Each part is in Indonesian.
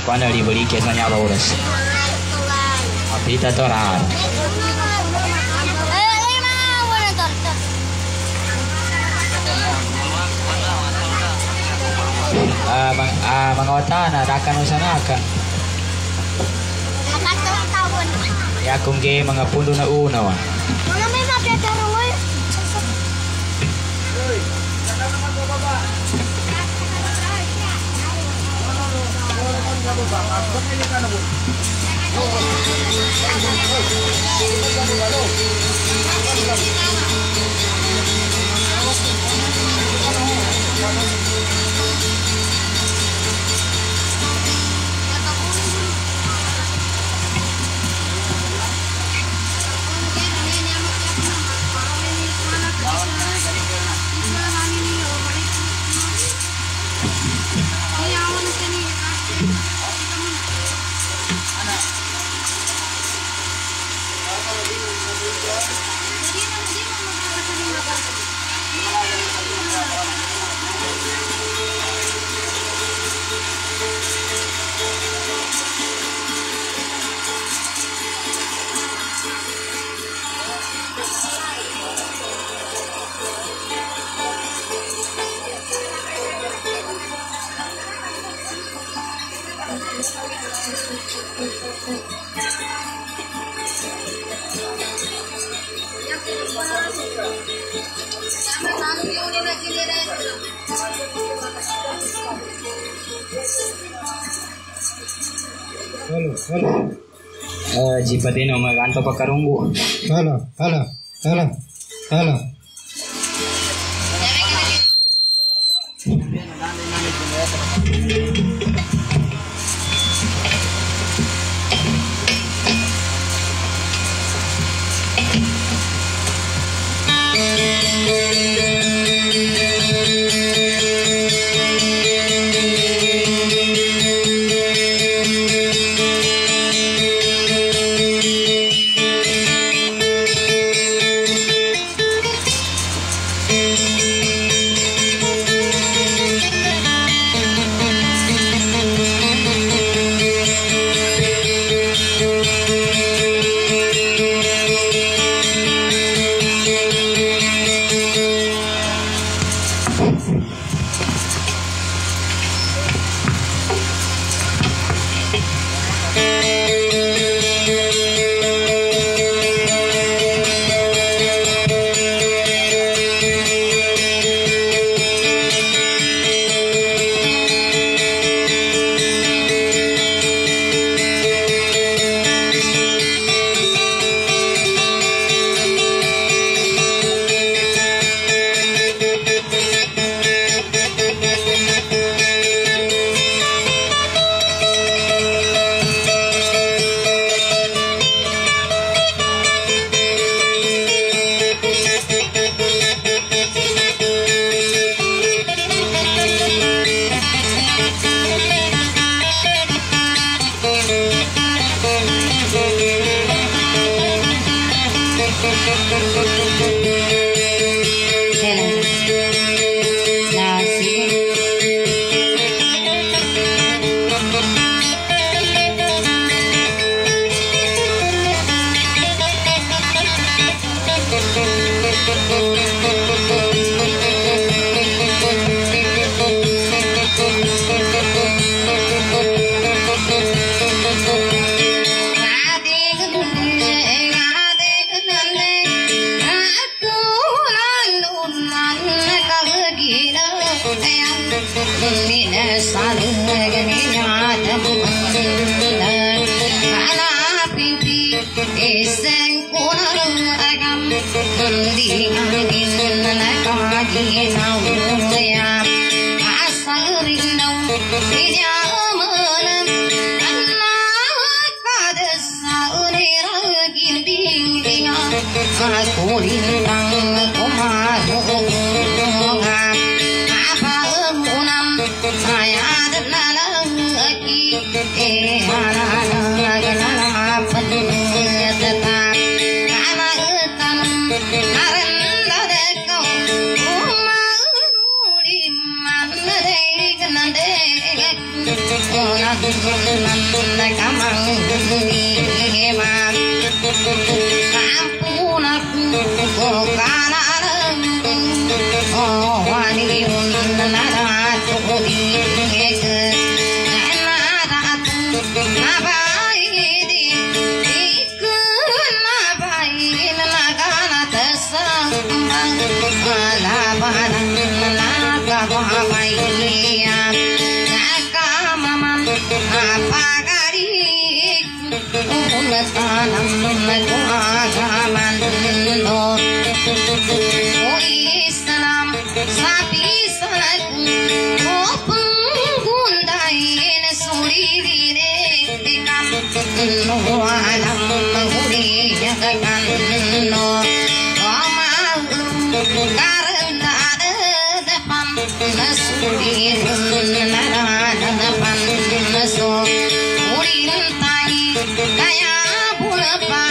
Quando arrivo lì chiesanya apa urus? Abita torar. Mga otana, rakan usanakan. Ya kung gay mga pundo na una wa. Wala may mapyataro mo. Halo. Jipatino maganto pakarunggu. Halo. Halo. kamang ampun aku kanan wani naratu ke naratu nabaidi ikun nabain nagana tesambang labanan nagabaiya nakamaman apagari unatanam nagagaman do Islam sapi salaku pengundain surire dekan no alam menghuni jagakan no malu karena depan nasudirun nada depan nasu urintai kaya bulapa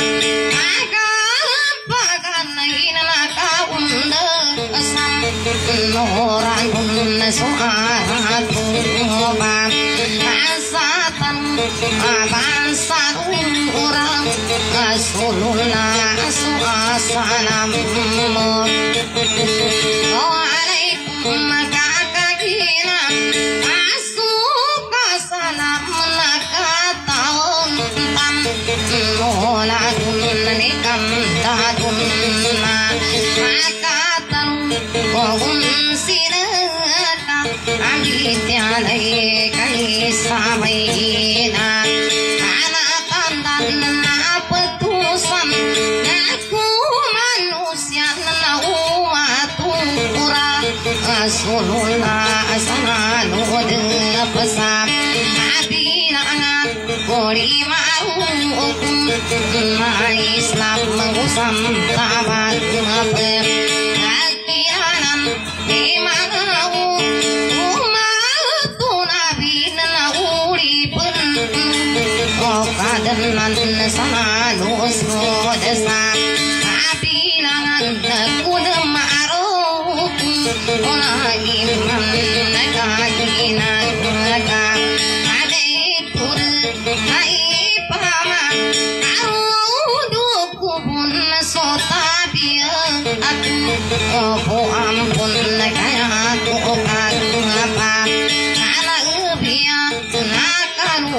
orang pun suatu bang asatan bangsa orang asulullah assalam waalaikum kakakina asuka salam nakataon tam moladun nikam dadun Wahum siraka Amithyalai kai samayina Anakandan na petusan Aku manusia na umatura Rasulullah selalu depesam Abilangan kori ma'rukum Islam mengusam tabat ngepem Kadenan selalu sodesa Abilangan kuda ma'ruf Olah iman kagina kaka Adaitur hai pama Aruduku pun sotabia Aku ampun kaya aku kagapa Kala ubiya nakaru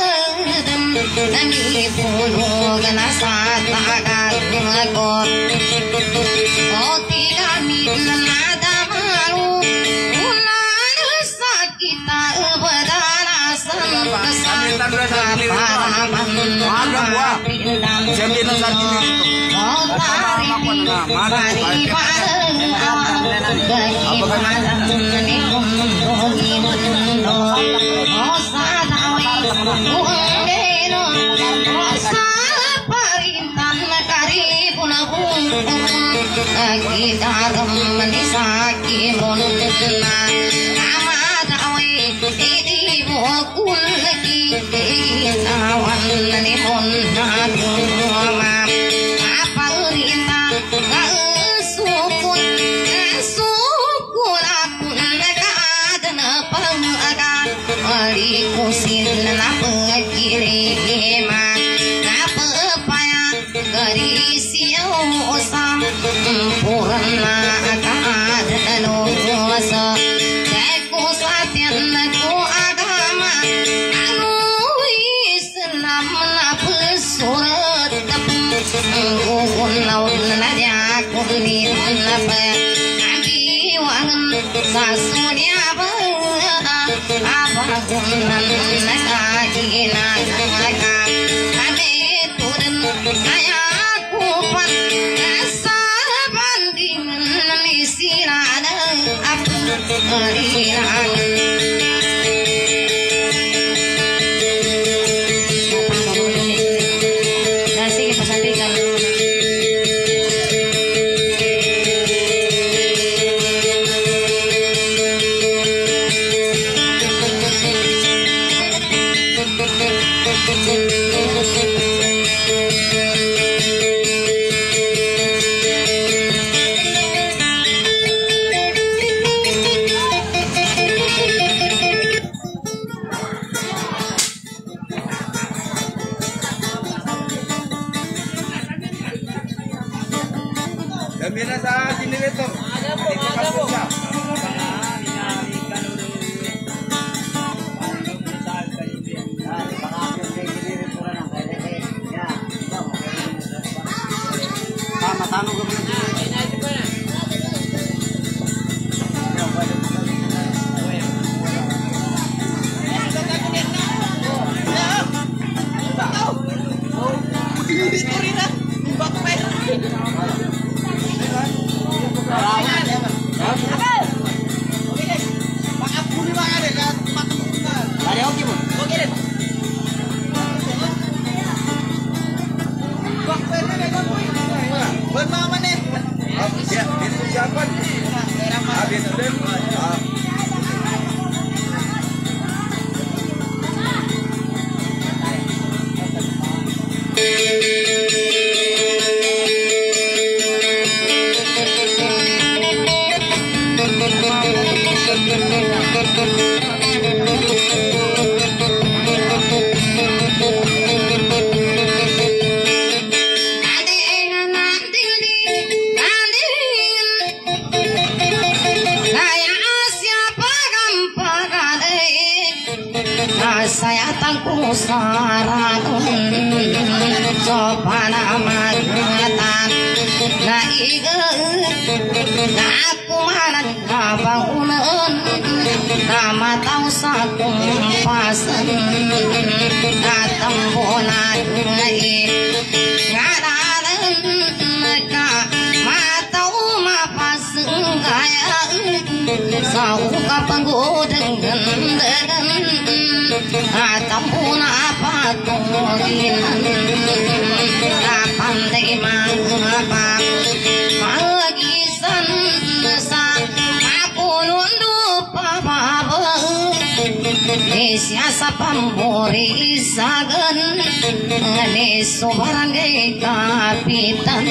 Nami puluh ganasa tagak Oh tidak nada malu Ular sakita berdanasan Paraman pindang Oh tarik Bari bareng Bagaimana Nikum Mundo Oh sadawi kita menisaki munna amadawi ini bukul lagi awan ni munna duma apa rina sukun aku nakadana pangagan ari kusin na pagkiri ma apa paya garisiyo osam purna kadano wasa teku satyan ku agama anu islam na pesurat kun laun nadia kunni napa nabi wangan sasunya ba apa kunan nakagina naka ade turun kaya kupan Sirana apa keriangan nasi kita sampaikan Gambira sa generator. Saya tangku sarang sopana magatan na iga na aku manan kabangunan na matau sa kumpasan na tambonan na ngaranan ka matau mapasang gaya sa ukapanggodang gandagan ataupun apa tulinan pandai mengapa magisan sa aku nundup apa siasa pambori sagan nesu barangay kapitan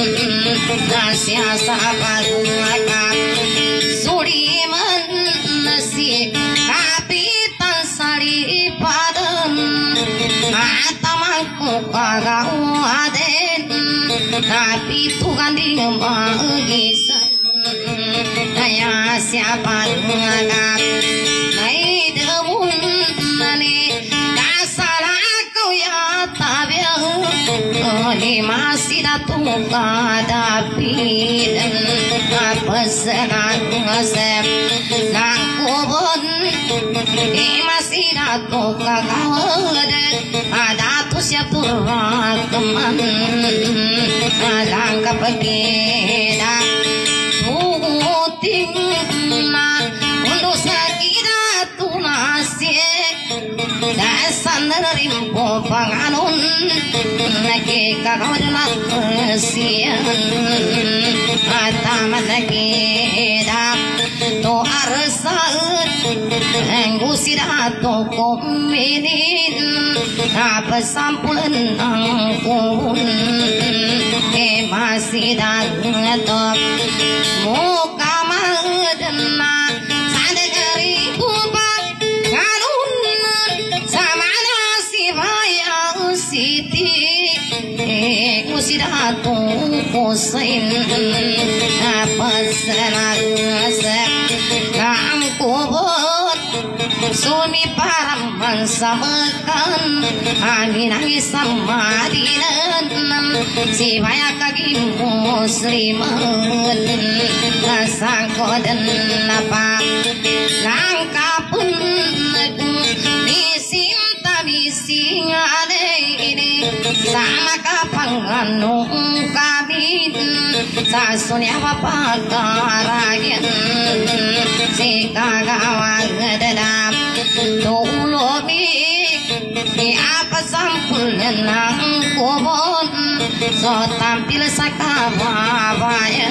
siasa pagungakap sudiman si kapitan sari padan atamaku kagau aden tapi Tuhan dia magisan daya siapa ngagap nai demun nani dasar aku ya tabia ni masih datung kadapi dan apa senang ngasep nakubon ni masih datung kagawad ada tu siap turun teman langkah pergi dah puting na untuk sakit tu nasi dasan rimpo panganun lagi kagau dalam kesian ataman lagi dah to arsaut engusida to kominin apa sampulan angkun masih dah top muka madena sadari kubak kanun sama nasi bayang siti usida to kosain apa senang sep kam kubot sumi param mansamakan amin sama dinan si banyak kaki musliman sangkodan apa langkah pun disinta bisingade ini sama kapanganung kabin sasunya apa karayan si kagawang dedam tulobi di apa sampulnya nang kubon so tampil sakawawayan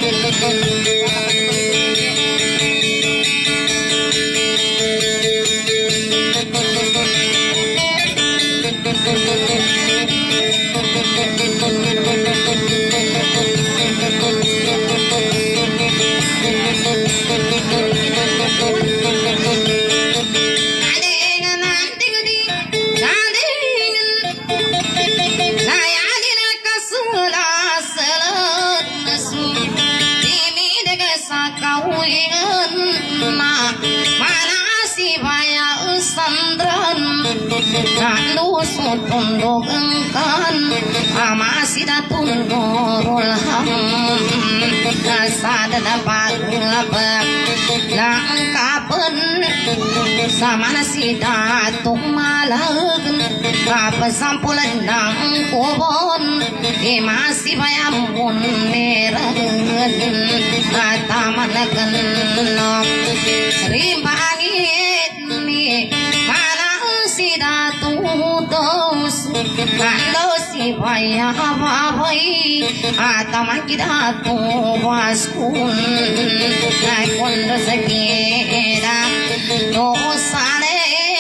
lusut tundukan masih datundurul ham sadana paglabak langkapen sama nasi datuk malag apa sampulan nang kubon masih bayamun neragen atamanagan rimbangit ni mana si datuk dos kalau si bayabai ataman kita tuh waskun naikun rezeki dosane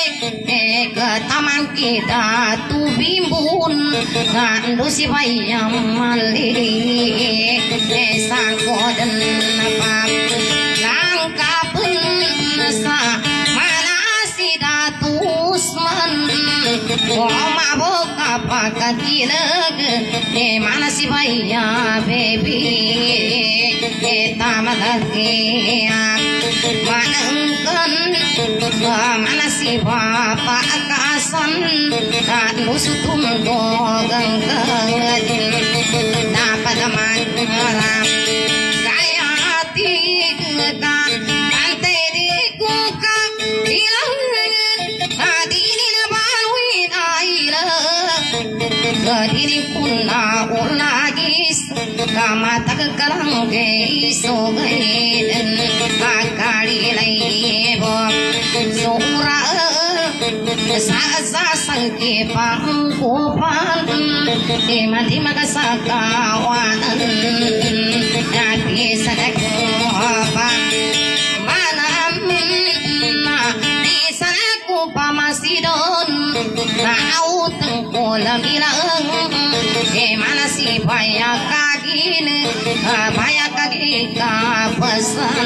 taman kita tuh bimbun ngandu si bayam mali sangkodan apa langkapun sa mana si datusman mabok apa kakilag mana si bayam baby tamalagi manengkan mana si bapak kasan tak lusutum dogang kagin dapat mangarap kaya hati ketan pantai di kuka hilang hadini nabalwin aila gadini punna ulagis kamata kekalang geiso gaiden akari laibo sura sa sangke pangkupan di magasakawanan dati sadako manam di sanaku pamasidon nautang kolam ilang mana si banyak kagin banyak kagin kapasan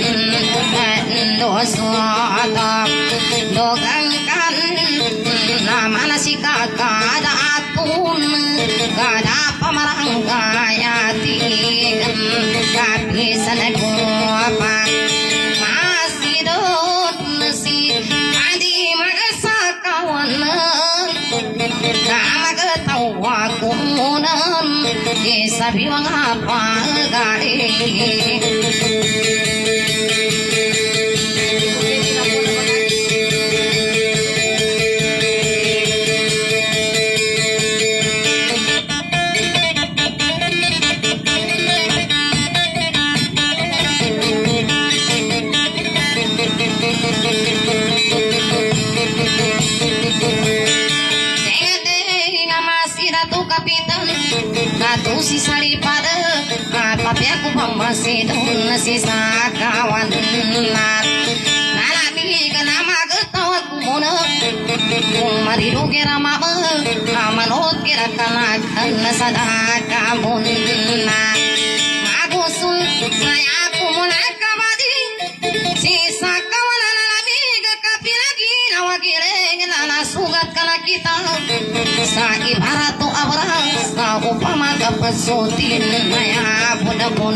dosota dogangkan mana si kakak ada atun kada pamarang gayati tapi sanaku apa masih don si adi magasakawanan nama ketawa kumunan desa biwang apa gari Katu si sari pada tapi aku masih dun si sakawan nalami kenama ketawa kumuna kumari rugi rama amanot kira kanakan sadaka munna magusul saya kumuna kabadi si sakawan nalami kapilagi nawagire nana sugat kana kita sa ibarat tu abrang sa upama kapesutin maya pun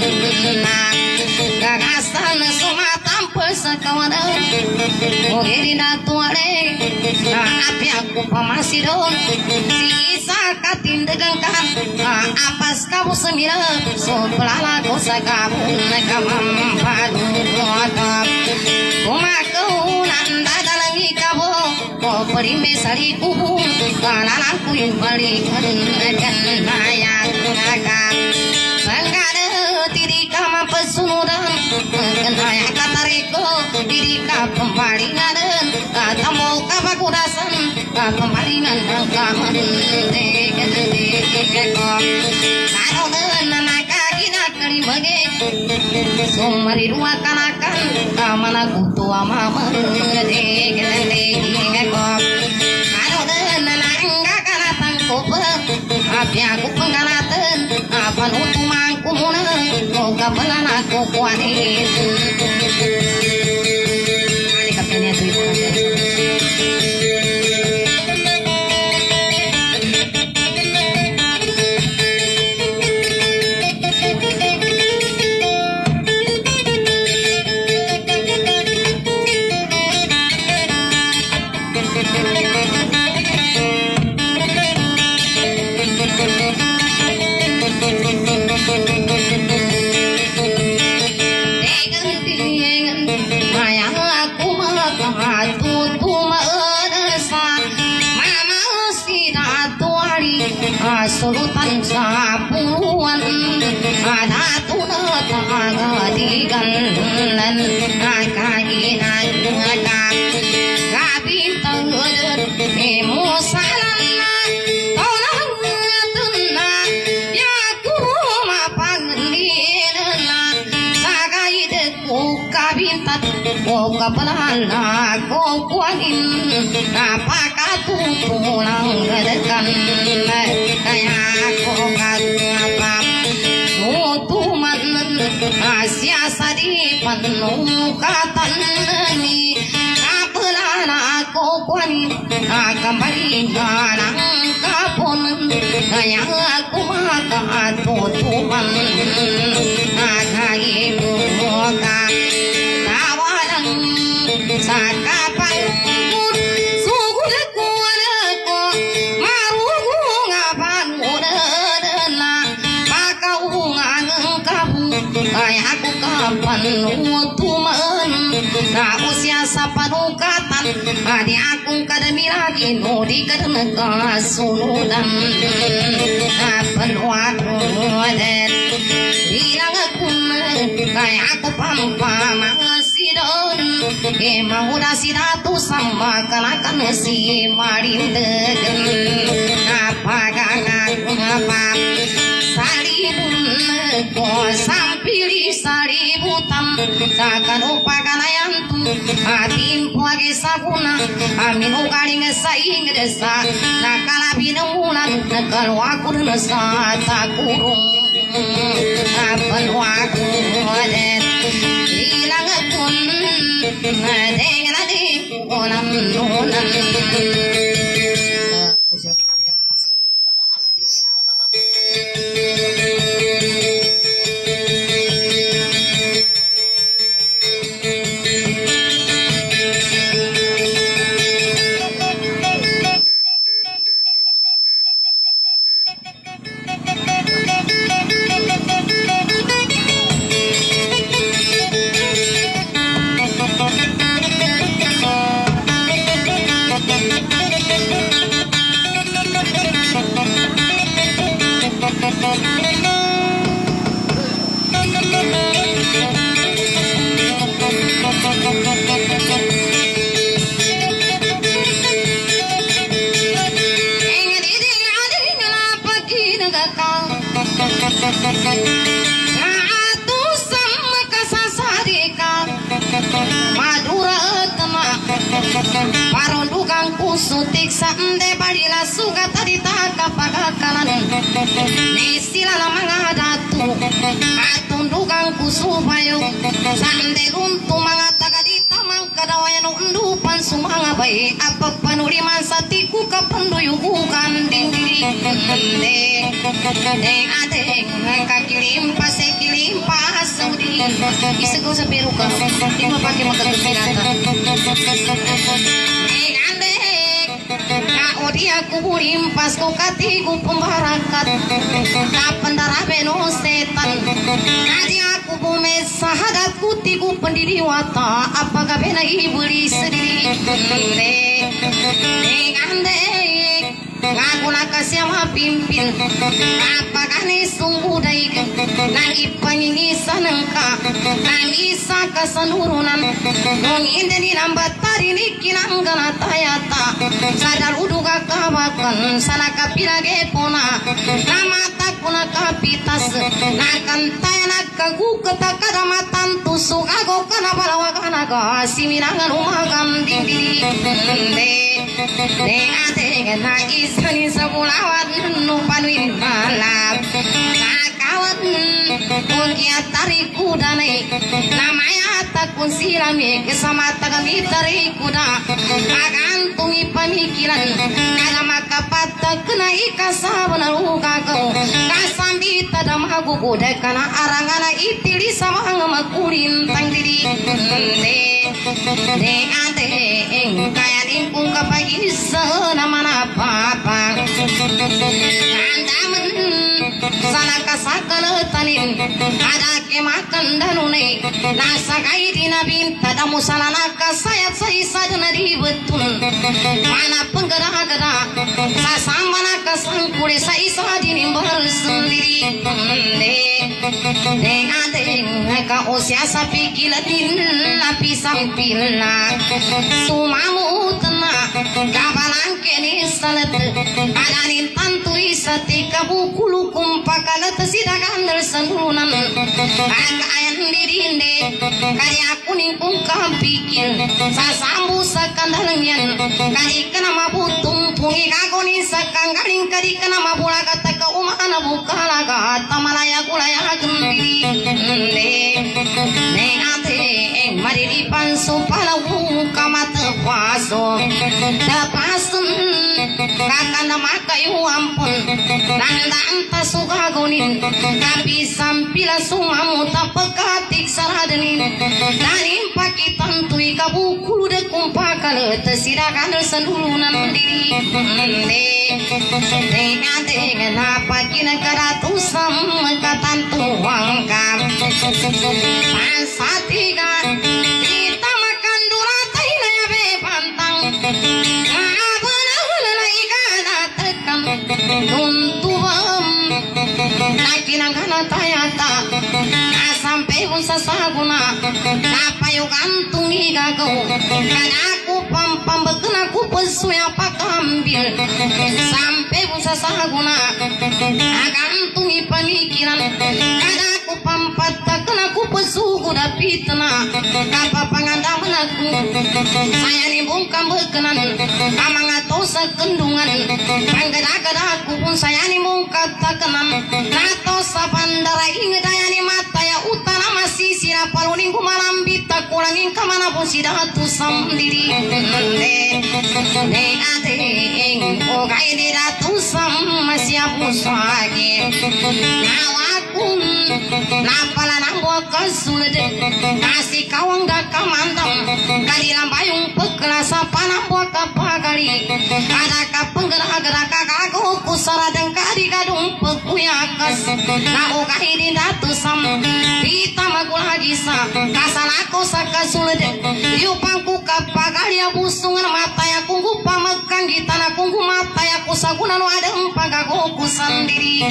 gagasan sumatam persakawan ogeri na tuare api aku pamasidon sisa katindegang kan apas kamu semira so pelala dosa kamu nagamampadu atap kumakau nanda dalangi kamu ko perimbe sari kubu kananku yang balik kan naya naga bangada tirika mapesunudan kenaya katariko tirika pembalingan tamu kapakurasan pembalingan kaman Sumari dua kanakan mana kutua mama api aku penggalatan apa nutumangku muna moga belan aku kuanin ini kaptennya itu sulutan sapuluan datu tagadigan lan kainan kabintan musalan ko kapalala ko kuanin napaka tulang gadakan kaya ko kagapa mutuman siasa di panukatan ni kapalala ko kuanin kembali nang kapon kaya aku maka tutuman kaibu sakapan sugul kualako marugu ngapan udana pakaungan kamu kaya aku kapan utuman na usia sapanukatan adi aku kadami lagi no di kadang suludan kapan wadudan bilang aku kaya aku pampa mau nasi ratu sama kalakan si marindegen apa apa salibun ko sampili salibutan sakan upaganayan atin puagi sakuna amin ugaling saing desa nakalabi ng ulan nakalwakon na sa takurong apalwako ilang akon dengan adik ulang ulang Parundugang kusutik sande barila suga tarita kapagakalan ni sila na mga datu atundugang kusubayo sande runtu mga tagadita mangkadawayan undupan sumanga bay apapanuliman sa tiku kapanduyugukan dingdiri de adeng kakilim pasekilim pasudi isago sa peruka di mo pakai magkakapirata dia kuburim pas ko katiku pembarakat kapan darabe no setan nadi aku bume sahadat kutiku pendiri wata apakah bena ibuli sediri ande ngaku nakasya mapimpin apakah ni sungguh daik nang ipangini sanengka nang isa kasanurunan nong indeni nambat tarini kinang gana tayata sadar uduga kabakan sana kapirage pona namata kuna kapitas nakan tayana kagu ketakada matan tusuk ago kana balawa kana ga simirangan umagan dingdiri de ate na isani sabulawat nu panuin malap kawan kungia tariku danai namanya takun silami kesama tagami tariku da agantungi pamikiran agama kapata kena ikasabana ugago kasambi tadamagu kuda kana arangana itili sama ngamakurin tang diri de ate kayan ingkung kapagi sana mana papa andaman sana kasakal tanin ada kemakan danune nasa kai dinabin tada musalana kasayat sai sadana di betul mana penggera-gera sasamana kasang kule sa isa dinimbar sendiri dengan ka osya sa pikilatin lapi sampilna sumamu tena kabalang kini salat adanin tantui satika bukulu kumpakalat sidakan dersanunan akayan dirinde kaya kuning kungkam pikir sasambu sakandalangyan kari kana mabutung pungi kagoni sakang garing kari kana mabula kata ka umana bukala kata malaya kulaya gembiri nengate mariri panso palawu kamata paso dapasun kakana makayu ampun nandang tasugagonin tapi sampila sumamu tapakatik saradenin danim pakitan tui kabukulu de kumpakal tesirakan sendulunan diri nengate kenapa kina karatusam katan tuang kam pasatigan kita makan duratai na be pantang abana ikan atekan tuntuam nakinang kana tayata sampai musa saguna napayo gantungi gagau kana aku pampam bekena ku pesuya pakambil sampai musa saguna gantungi pamikiran kana aku pampat kena ku pesu kuda pitna kapa pangandaman aku saya ni bungkam bekenan amang atau sekendungan panggada-gada aku pun saya ni bungkat takenan nato sapandara ingat daya ni mata ya utara masih siapa luning kumalam bita kurangin kemana pun sidah tu sendiri ate oh kaya di ratu sama siapa lagi nawakun napala nambua kesulit kasih kawang dak kamandam kali lambayung pekelasa panambua kapagari ada kapenggerak-gerak kakaku kusara dan kari kadung pekuyakas na oh kaya di ratu sama kita magul hagisa kasalako sakasulit yupangku kapagari abusungan mata ya kunggu pamekang di tanah kunggu mata ya kusaguna no ada empagago kusandiri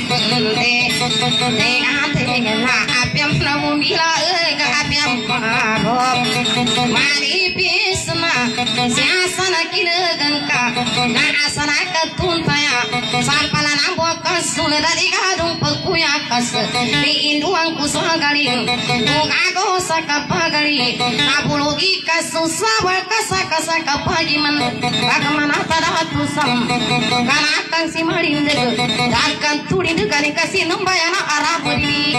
na apiam namun bila apiam parok mari pisna siasana kinegengka na asana ketuntaya sampala nambua kasul dari gadung pekuyakas di induang kusagaling bukago sakapagari napulugi kasusabal kasa kapagiman bagaimana tada tusam kana kang si marinde akan turi dekani kasih nembayana arab di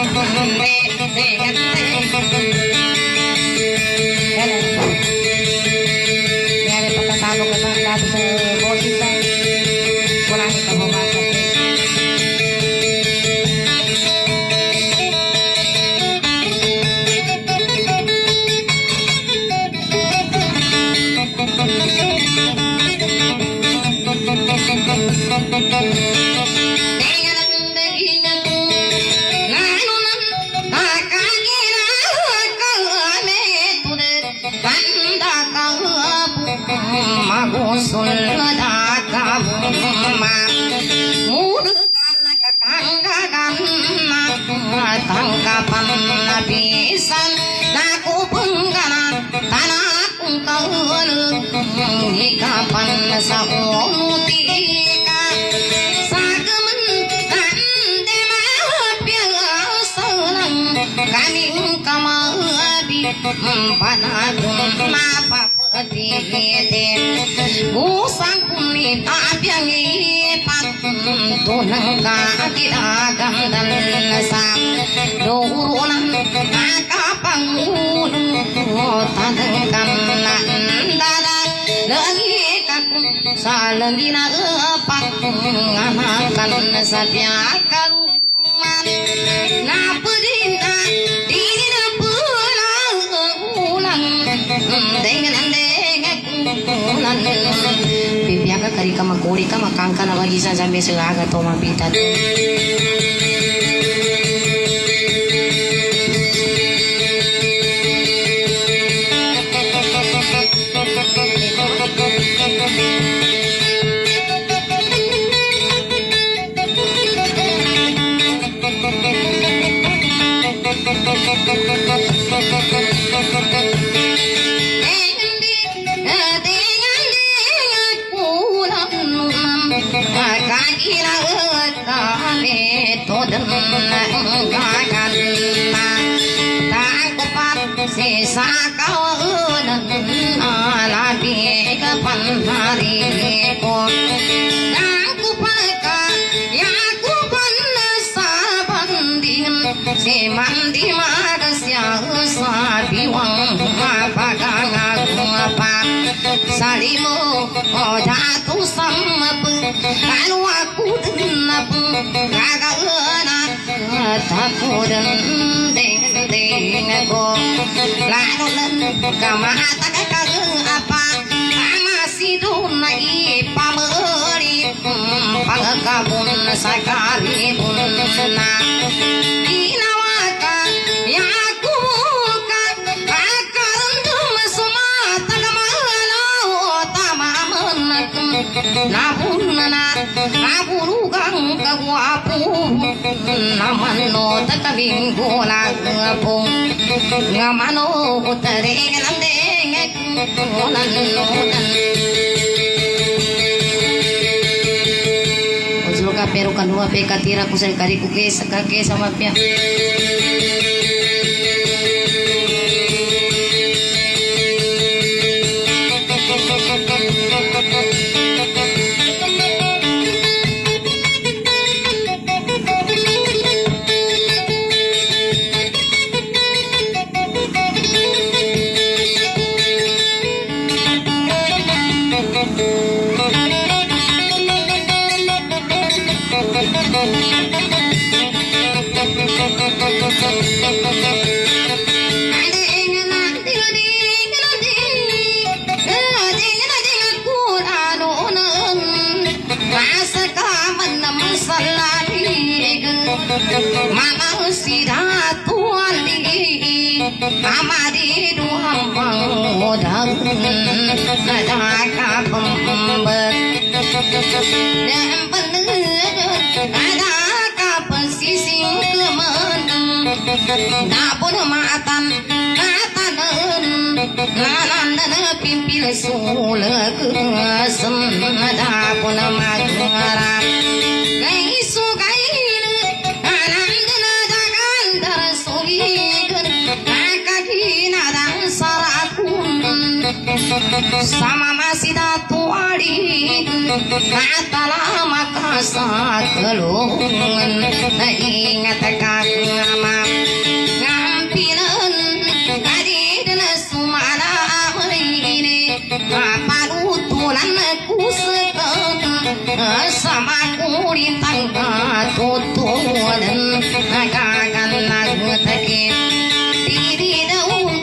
tangkapan nabisan naku pengganan tanah kungkaulung ikapan sa umutika sagemen tande mapiasalang kaming kamabi panadun napa petite musang kunit abyang ipat tunang kakidagam dan sam dorunan nakapangulung tadengkan nandada lagi kakun salengina epak nganakan sabiakaluman napedina dina pulang ulang dengan kulan bibiaka kari kama kori kama kangka na bagisa sampai selaga toma pitat Sisa kau dan lagi kapan hari ko aku parka ya aku panasa banding si mandi magasya sabiwang mapagang aku apa salimo jatuh sama lalu aku denap kagana takut dan ko lalu len kamata kageng apa masih dunai pameri pangkabun sakali bunna inawaka ya aku kan akarendum sumata gamalo tamamen nabunna naburugang kagwapu namano takabinggo lagapong ngamano utare landeng kulan ojloka perukan dua pekatira kusai kariku ke sakake sama pia Mama sida tuali amadi duham modang ada pembet dan bener ada kapasising kemenang dapun matan katanen nanan pimpil sula kesem dapun magara gaisu sama masih datuari katalah makasa kelungan ingat kagama ngampilan kadi dan sumana ini panutulan kusekan sama kurintang tutulan kagagan lagu takit diri daun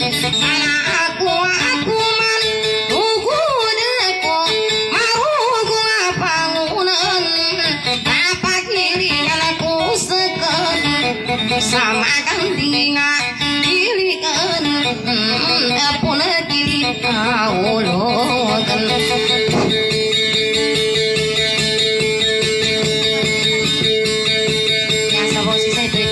sama gantinga dilikan puna diri kaulogan ya sabong sisa itu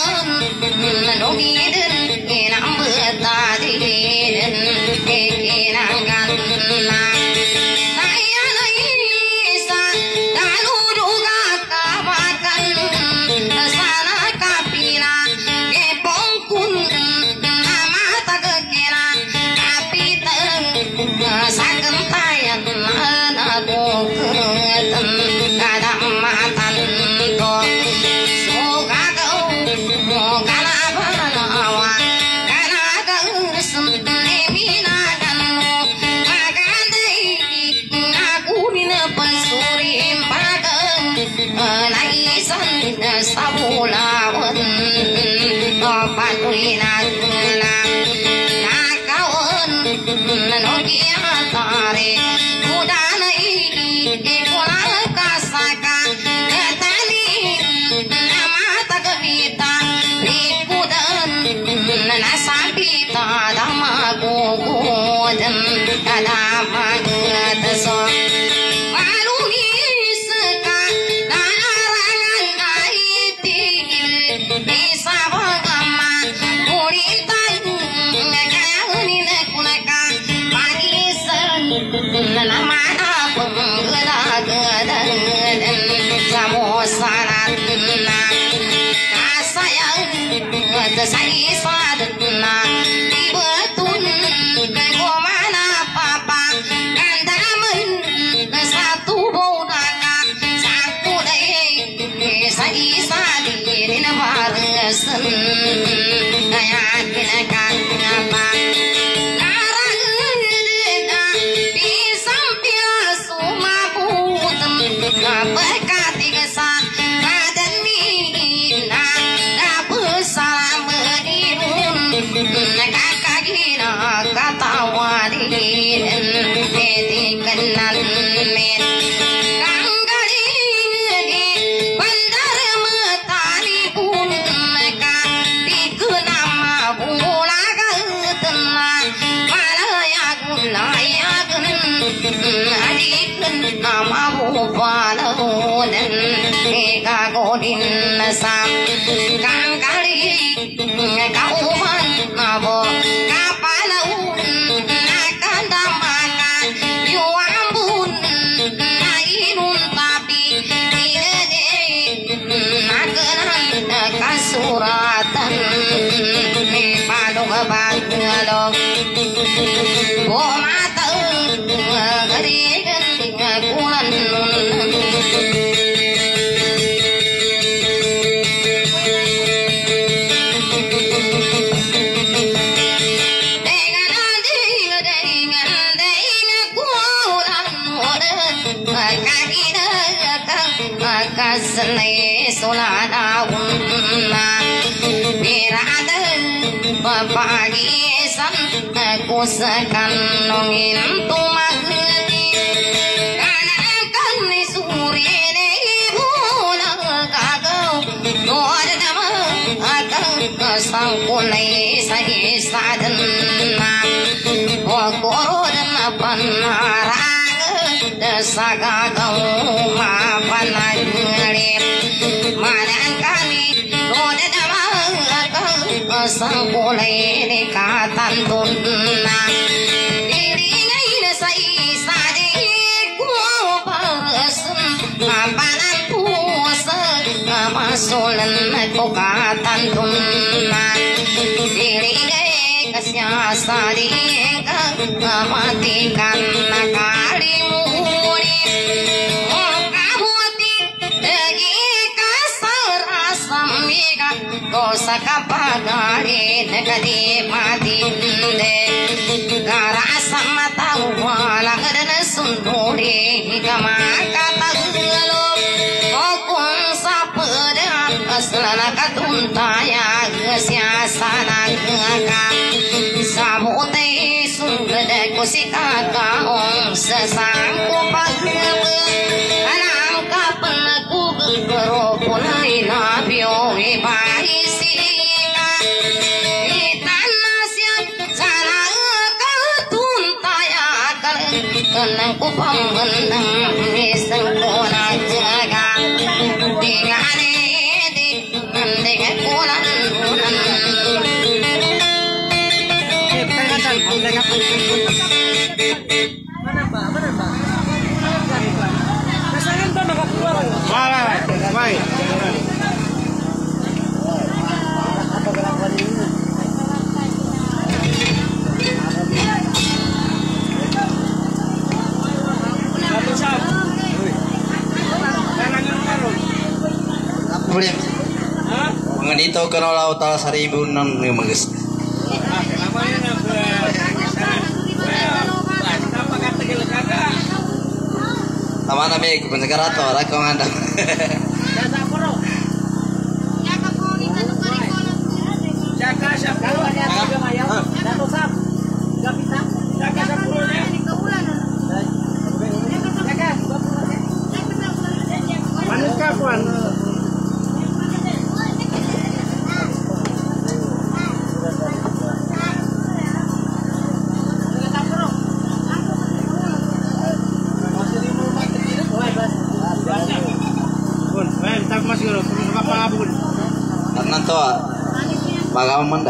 Mulawan Sai sadna ibetun komana papa gandamen satu bodana satu dai sai sadirin varsen kayan kinakan apa narang di sampia sumabutem berkati kesan badan mina salam menirun kakak gina katawarin etikenan men kanggali bandar metani pun mereka dikenama bulaga tenang malaya gunayagun adikan nama bupalaun eka godin sam kanggali kauman nabo kapalaun nakandamana yuambun nainun tapi ide nakenan kasuratan padung bagalo bomata garigan kulan kasne solana unna berada papagi san kusakan nongin tumagni kan surine bula kagau dor dama akal sangkunai sai sadanna korodna panara saga kau mapanagre manan kami roda dama sangkulai dekatan tunna diringai sai sadi ku parasun mapanan puasa masulan kokatan tunna diringai kasya sadi matikan nakarimu kosa kapagari negadi madinde garasa mata wala kadana sunduri kamaka taglo okun sapeda aslana katuntaya siasana ka sabote sungada kosika ka om sesangku pagab anang kapan ku gero punai nabio ibai kenang ku pambenang miseng kona jaga dingane dengan kulan kulan Mengenito kena laut tal 1006 nih magis. Taman nabi kepensekarato rakong anda. Karena to bagaimana manda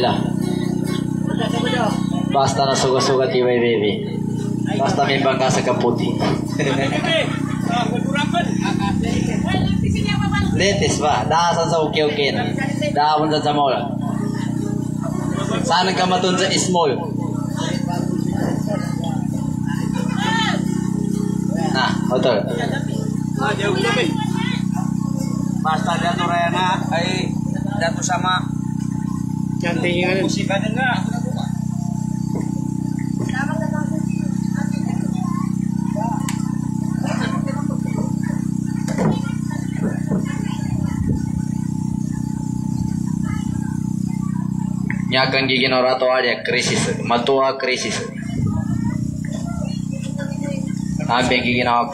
Hello. Basta na suga-suga di baby. Basta may bangka sa kaputi. Letes ba? Dahasan sa uki-uki na. Dahapon sa mall. Saan ka matun sa small? Nah, betul. Jauh lebih. Basta jatuh Rayana, jatuh sama Cantingan. musik aja enggak? Nyakan gigin orang tua ada krisis, matua krisis. Sampai gigin awak.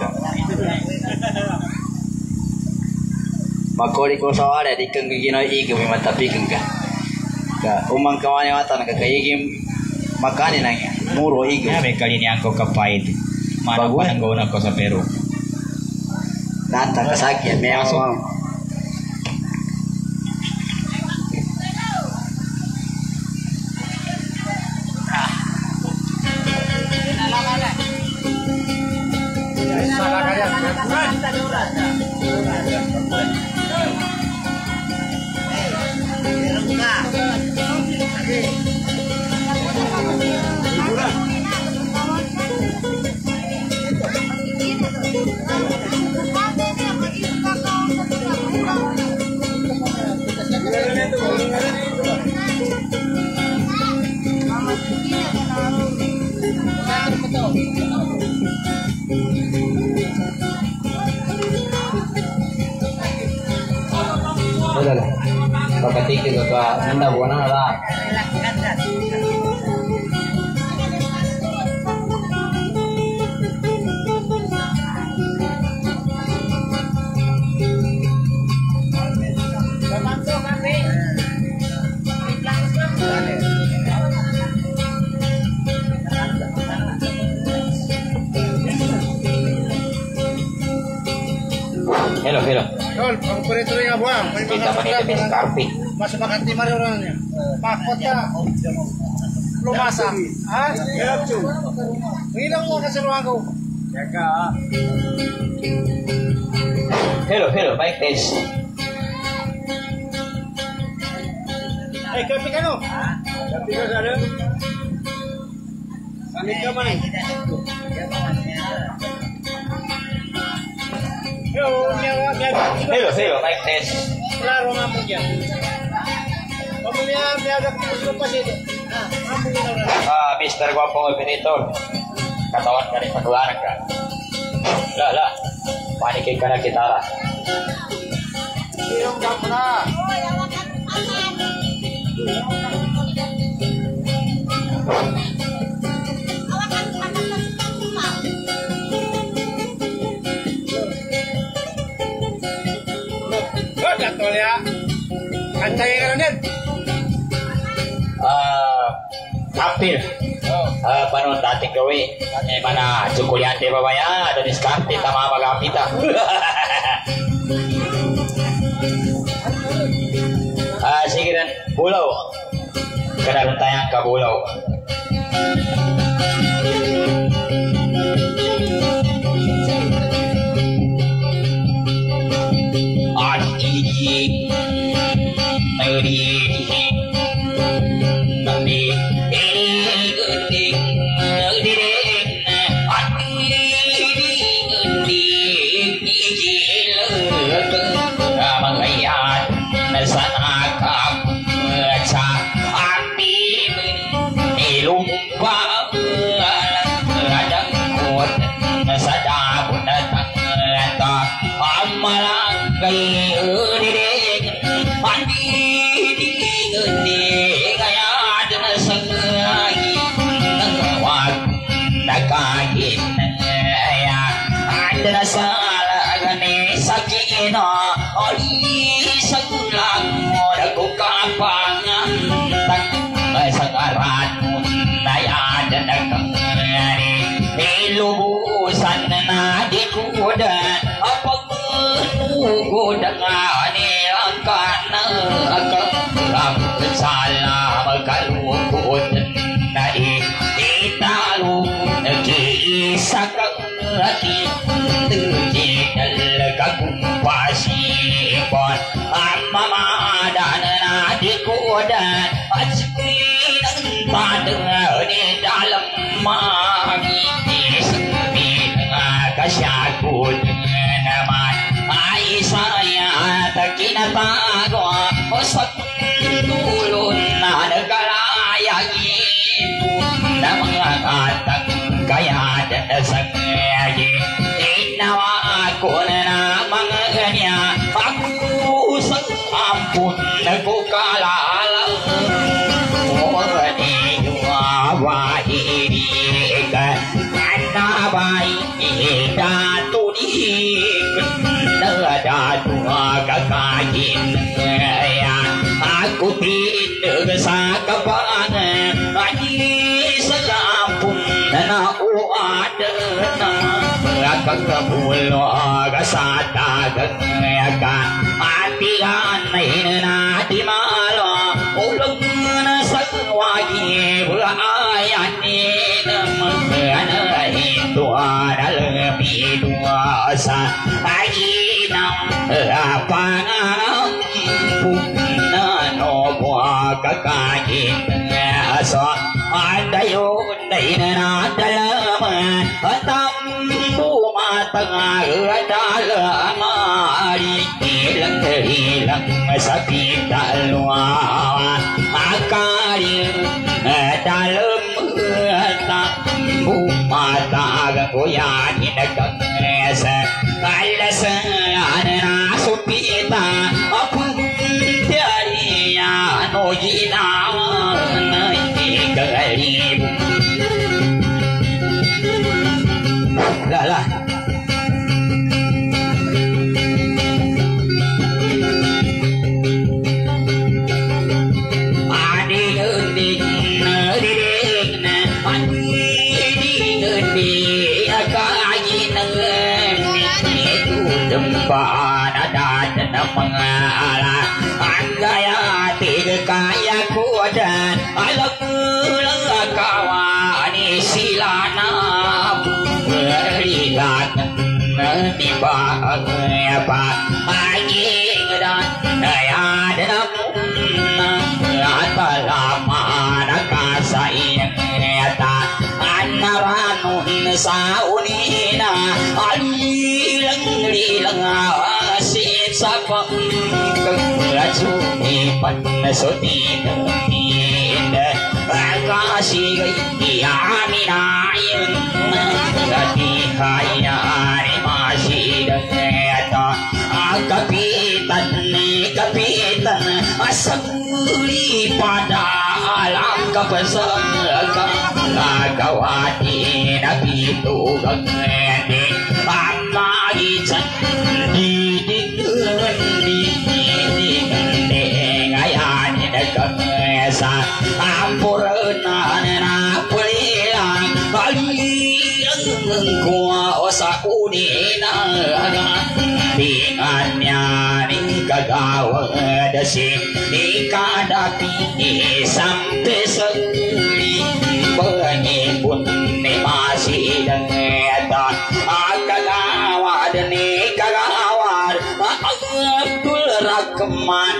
Makori ko sa ada di keng gigin awak igi mata pikeng ka. Ka umang kawan mata nak kaigim makani nanya muro igi. Ya kali ini aku kapait. Mana Bagus. pananggaw na ko sa Peru. Nata kasakit, may Masuk. ako. Udah lah. Pagkatikil ko ka, nanda buwan na lang. Hello, hello. Tol, ang kurito rin nga buwan. Kita pa nito bis karpit. Mas makanti mari orangnya. Pakot ka. Lumasa. Ha? Hilang mo kasi ruang ko. Hello, hello, baik tes. Kopi ka no? Kopi ka sana. Samit ka man. Hello, hello, baik tes. Klaro nga po dyan. Pamilya, biyaga ko sa pasit. Mister Guapong Operator. Katawan ka rin pagularan ka. Lah, panikin ka na gitara. Iyong ka na. Tol ya. Kancay ka na din. Kapil. Paano dating gawin? Mana tsukulyante ba ba yan? Ada diskarte, tama magapita. Sige rin, bulaw. Kadaroon tayong kabulaw. Lubusan na di kuda apag kuda nga ni ang kana agak salam kalukut nai italu kisah lagi tidak kakumpasi kon amma dan adikku dan asli pada di dalam magi sepi kasyakun nama saya tak kena tahu osak tulun negara yang itu nama kata kaya dasar inawa aku namanya aku ampun aku kalah ini dua wahidi karena baik datu di datu kakain aku tidak sakapan lagi selampun dan aku ada kakabul kasata gagaka atian nati malo ulung sawagi ayani namana itu adalah bidua sa ayinam apa no buah kakain aso ada yun na dalam tambu matang dalam ari hilang sapi talwa akari dalam tambu matang goyang dekat kalas ana supita apa no gina galib lah mengalah anggaya tiga kaya kudan alak kawan silana berilat tiba apa lagi dan daya dalam lama nakasai eta anaranun saunina alilang sapa kacuni panasoti inda kasih yaminain gati kaya masih data kapitan asli pada alam kepesaga kagawati nabi tugang pamagi di sa ampurna na pulilang kaliang kuwa o sa unina tingannya ni kagawa dasi ni kadapi sampai seli pengipun ni masih dengeta kagawa ni kagawa Abdul Rahman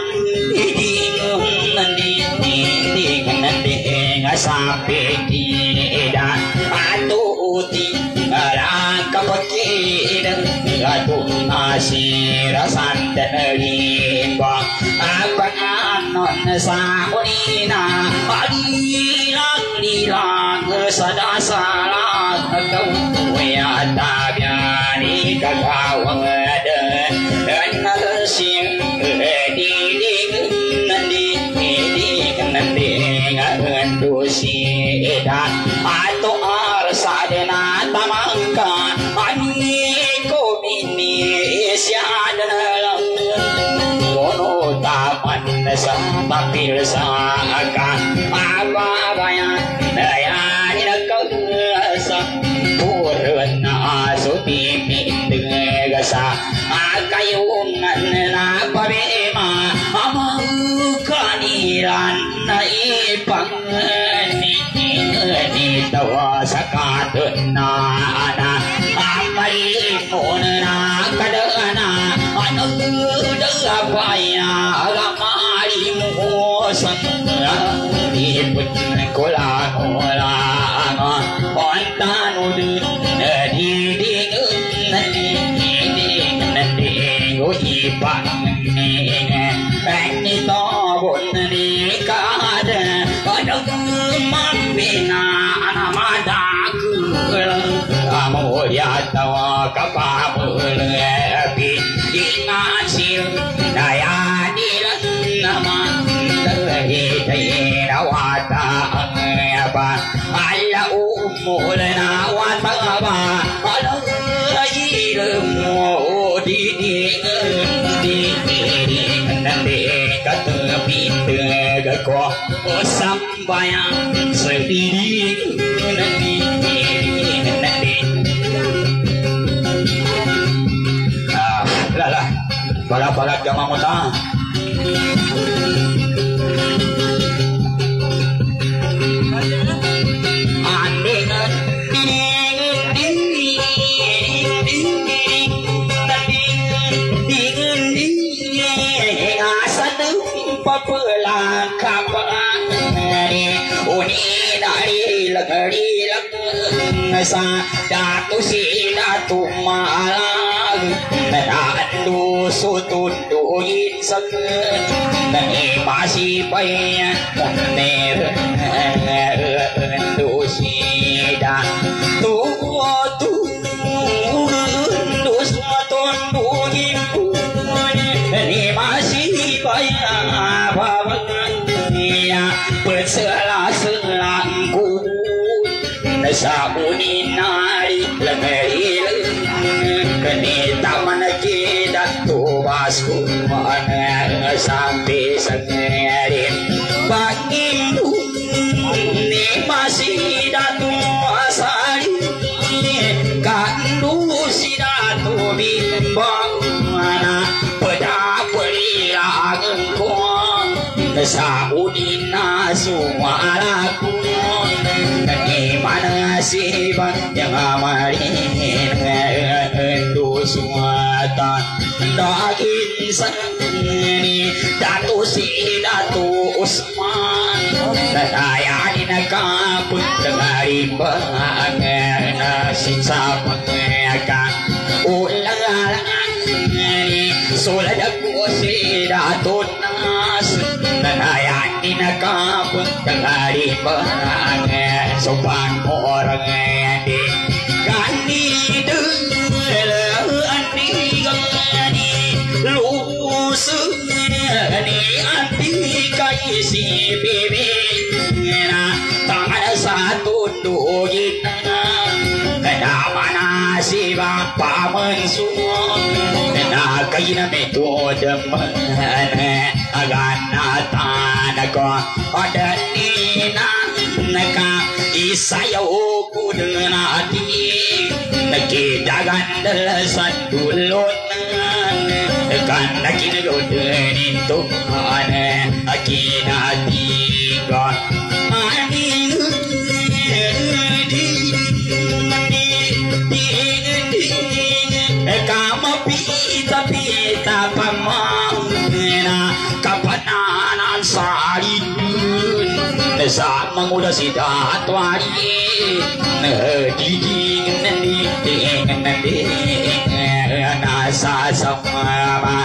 sampai tidak atuti rangka pekidan atu masih rasan terimbang apa anon saunina lilang sada salah kau ya tabiani kagawang dan ngasing dosi dan atau arsadena tamangka ani ko mini siadana wono taman sampapil saka abaya daya nilakasa purna suti pindegasa akayungan na pabema amukaniran na ipang ni tawa sakadna ana amai monana kadana anu dapaya agamari mosan ni kola kola pantanu di yo ipan ni to bon ni kada kadang mambina anamada kul amoya tawa kapabul api inasil daya dilan nama terhi dawata apa alla umulna wa taba ala ilmu di kata pintu ko sambayang sendiri nanti lah balap-balap jamaah muta papelang kapan uni dari legari sa datu si datu malang datu sutunduin sakit dan masih banyak nerendu si datu dus matunduin ini masih banyak persela-selangku sabuni nari lemeri kini taman kita tubasku mana sampai sengerin bagimu ni masih datu asari kandu si datu bimbang mana pada perilaku saudi nasuaraku di mana sih yang amarin suatan daging seni datu si datu Usman saya di nakapun dengari bangan siksa pengakan ulang-ulang sudah aku si datu nas saya di nakapun dengari bangan sopan orang di kani ni anti kai si bebe na tangan satu duit kada mana si bapa mensuon na kai na metode mana agana tanako ada ni naka isayo kudnati kita gandel sadulun kan nakinagod nito ane akinatiga pita pamana kapananan saridun sa manguda si datwari diding nandi nasa sama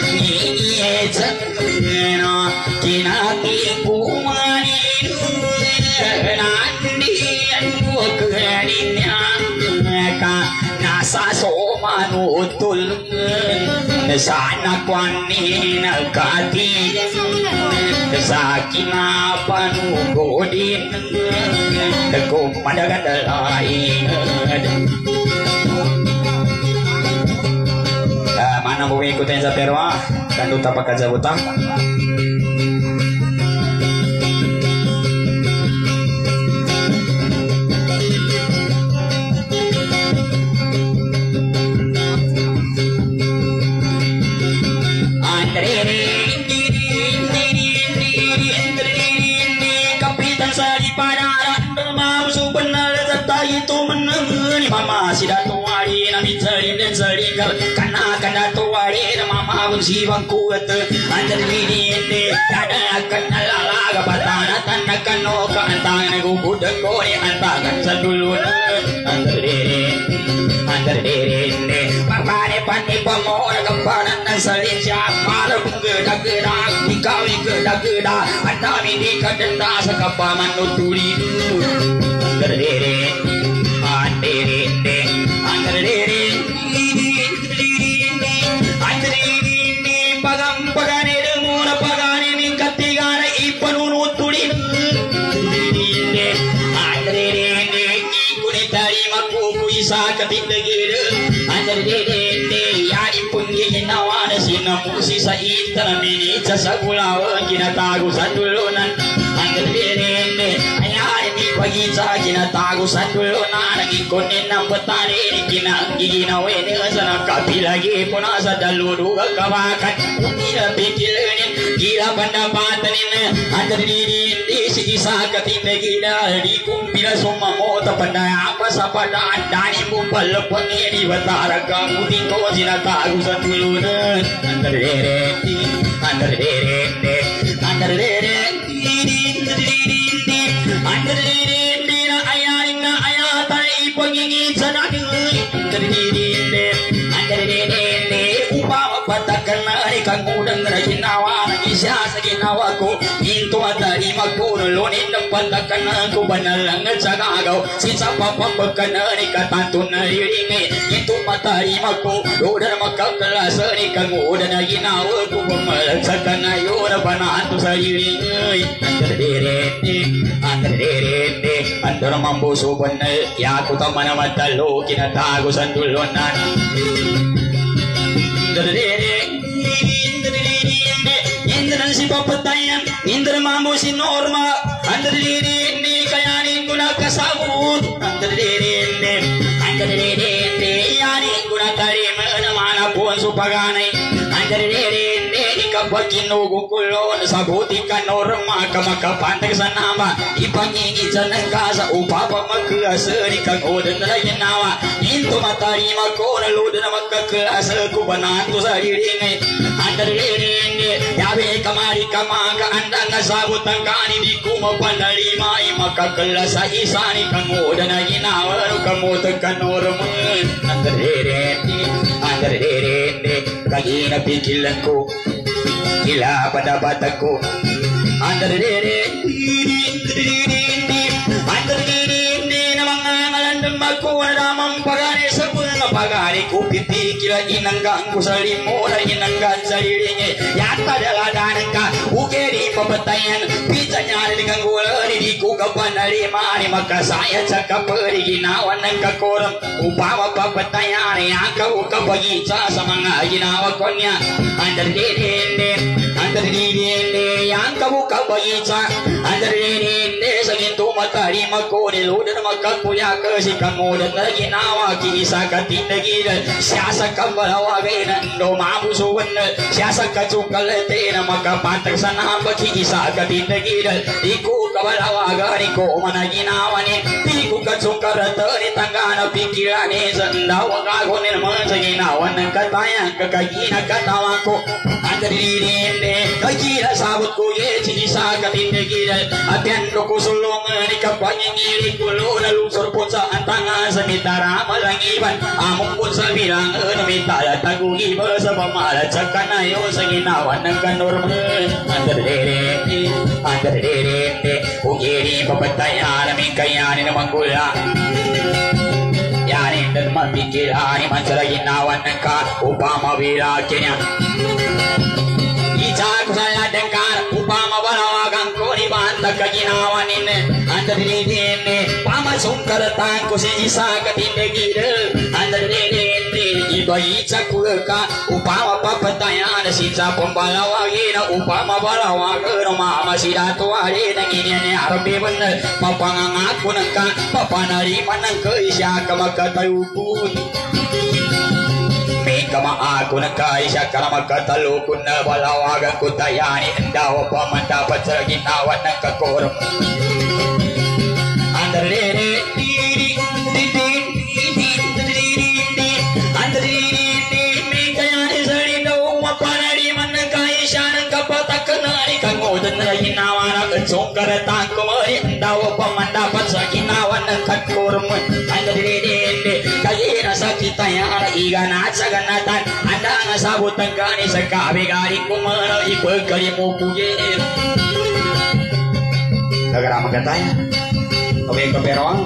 iyecana kinakipumani nandian bukeninnya nasa somanutul sana kwani nakati sakina panugodin kumadagan lain mana mau ikutin sa perwa kan duta pagkazabutan kapita padaran demam benar serta itu menengeni mama sida tuari nami cari dan serikal karena kada tuari mama bensi bangku ete antar diri ente kada akan lalaga batana tanda kano ka antang gugu deko ni antangan sadulun antar diri ente papane pani pamora kampanan nan salin siapa gedak-gedak dikawin gedak-gedak antami di kadenda sakapaman nuturi gerdere andere pagane demuna pagane ning katigana ipanunu tuli andere ikuni tarima ku isa katindegere andere yani pungi nawana sinamu sisa itana mini casagulawa kinatago sadulunan andere ayani pagi kinatago sadulunan ngikonin ng batani giginawe nila sa kapilagi po na sa daludo kawakan nila pikilinin gila pandapatanin andar hindi si isa katindagina di kumpila sumamota pandayapa sa padaan dani mo palapang ini bataraga muting ko sinatago sa tulunan andar na ayayin na ayatan ipagingin sa natin upama patakan na kang udang na ginawa ng isa sa ginawa ko into at tarima ko nulunin ng patakan na ko banalang at sa gagaw sinsa papapagkan na katanto na riringay into matarima ko doon na magkakalasa ni kang udang na ginawa ko bumalagsakan na yun na banato sa riringay andar mambuso na yaku tama na matalo kinatago sa tulunan Indra si papatayan Indra mambo si norma andar diri kayanin ko nakasabot andar diri yanin ko natarima naman po ang supaganay andar diri kapag kinugukulon sagutin ka norma ka makapantag sa nama ipangingit sa nangkasa upapa magkasari kang udan na ginawa into matarima ko naludan na magkakasa ko banato sa hiringay andar liringi yabi kamari kamaga andang nasabot ang kani di ko mapanalima makakala isa ni kang udan na ginawa kamutag ka norma andar liringi kagi napikilan ko gila pada bataku andar diri na mga ngalandang magkuwaramang pagani sa mga pagani ko pipikila inanggang ko sa limura inanggang sa liringi yata daladanan ka ukeri papatayan pizza niya rin kang gula di ko kapanalima ni magkasayat sa kapari ginawa ng kakurang upama papatayan yang kau kapagitsa sa mga ginawa ko niya andar diri yang kamu kabayica andar diri sa ginto matarima ko niludan magkakuya kasi kamu dan lagi nawa kisa katindagilan siya sa kabalawagay nando mabusuan siya sa kacukalete na magkapantag sa nambag kisa katindagilan di ko kabalawagay ko managinawa ni di ko kacukarata ni tanggana pikiran ni sandawa ako ni naman sa ginawan ng katayan kakagina katawa ko andar diri kagila sabot ko ye sinisa katindagilan at yan ko sulungan ikapanyingiri kulo na lusor po sa antanga sa mitara malangiban among po sa bilang mitala tagugi ba sa pamalat sa kanayo sa ginawan ng kanormal andar diri ugiri papatayan namin kayanin ng manggula yanin dan mapikiran iman sa ginawan ng ka upama bilagin niya Ija ko sa ladengkar upama balawagan ko ni bantag kaginawan ini andar diri pamasungkaratan ko si isa katindagidel andar diri iba ija ko ka upama papatayan si sa pambalawagin upama balawagan mama si dato ali nang ini arabi bener mapangangat ko nang ka papanariman ng kaisya ka magkatayupun Kama-ako na kaisya ka na magkatalukon na balawagan ko tayani ang dawa pa man dapat sa ginawa ng kakurong datang kemarin daw pemandapat sa ginawa ng katkurman anda didindi kaya sa kita yang iganat sa ganatan anda nga sabot ang gani sa kabigari kumana ipagkari mo pugin nagara magkataya okay kaperong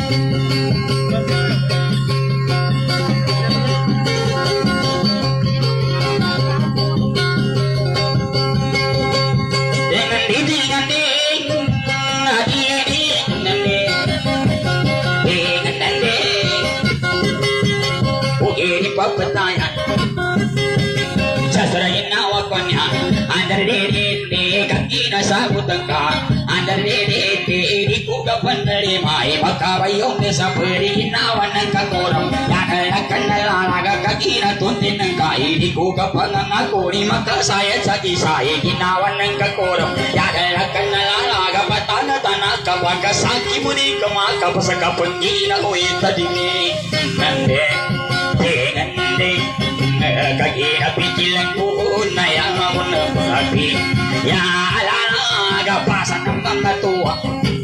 Pagkatayan sasarayin nawa ko niya andar dede kakina sabut ka andar dede di ko kapandari mai makabayong sa peri nawa ng kakorong yakalakan na lalaga kakina tuntin ng kai di ko kapangang ako ni makasayat sa kisay ginawan ng kakorong yakalakan na lalaga patana-tana kapag kasaki mo ni kamakap sa kapangina ko itadini nande kagina pikilan po na yang ako na pagkabi ya alala pasan ng mga tuwa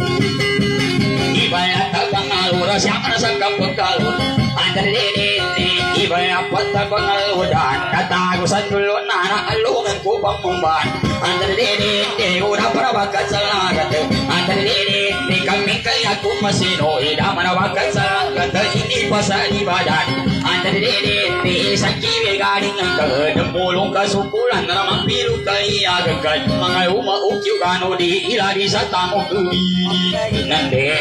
iba na tabangalura siya ka na sa kapagkalur andalini iba na patabangaludan natago sa dulo na naalungan ko pang mumban andalini una para bakat sa lagat andalini kami kaya kumasino idama na bakat sa lagat hindi pa sa ibadan andalini sa kiwi galing ang kadamulong kasukulan na mampiro kaya agad mga umaukyo kano di ilari sa tamong kuhini nande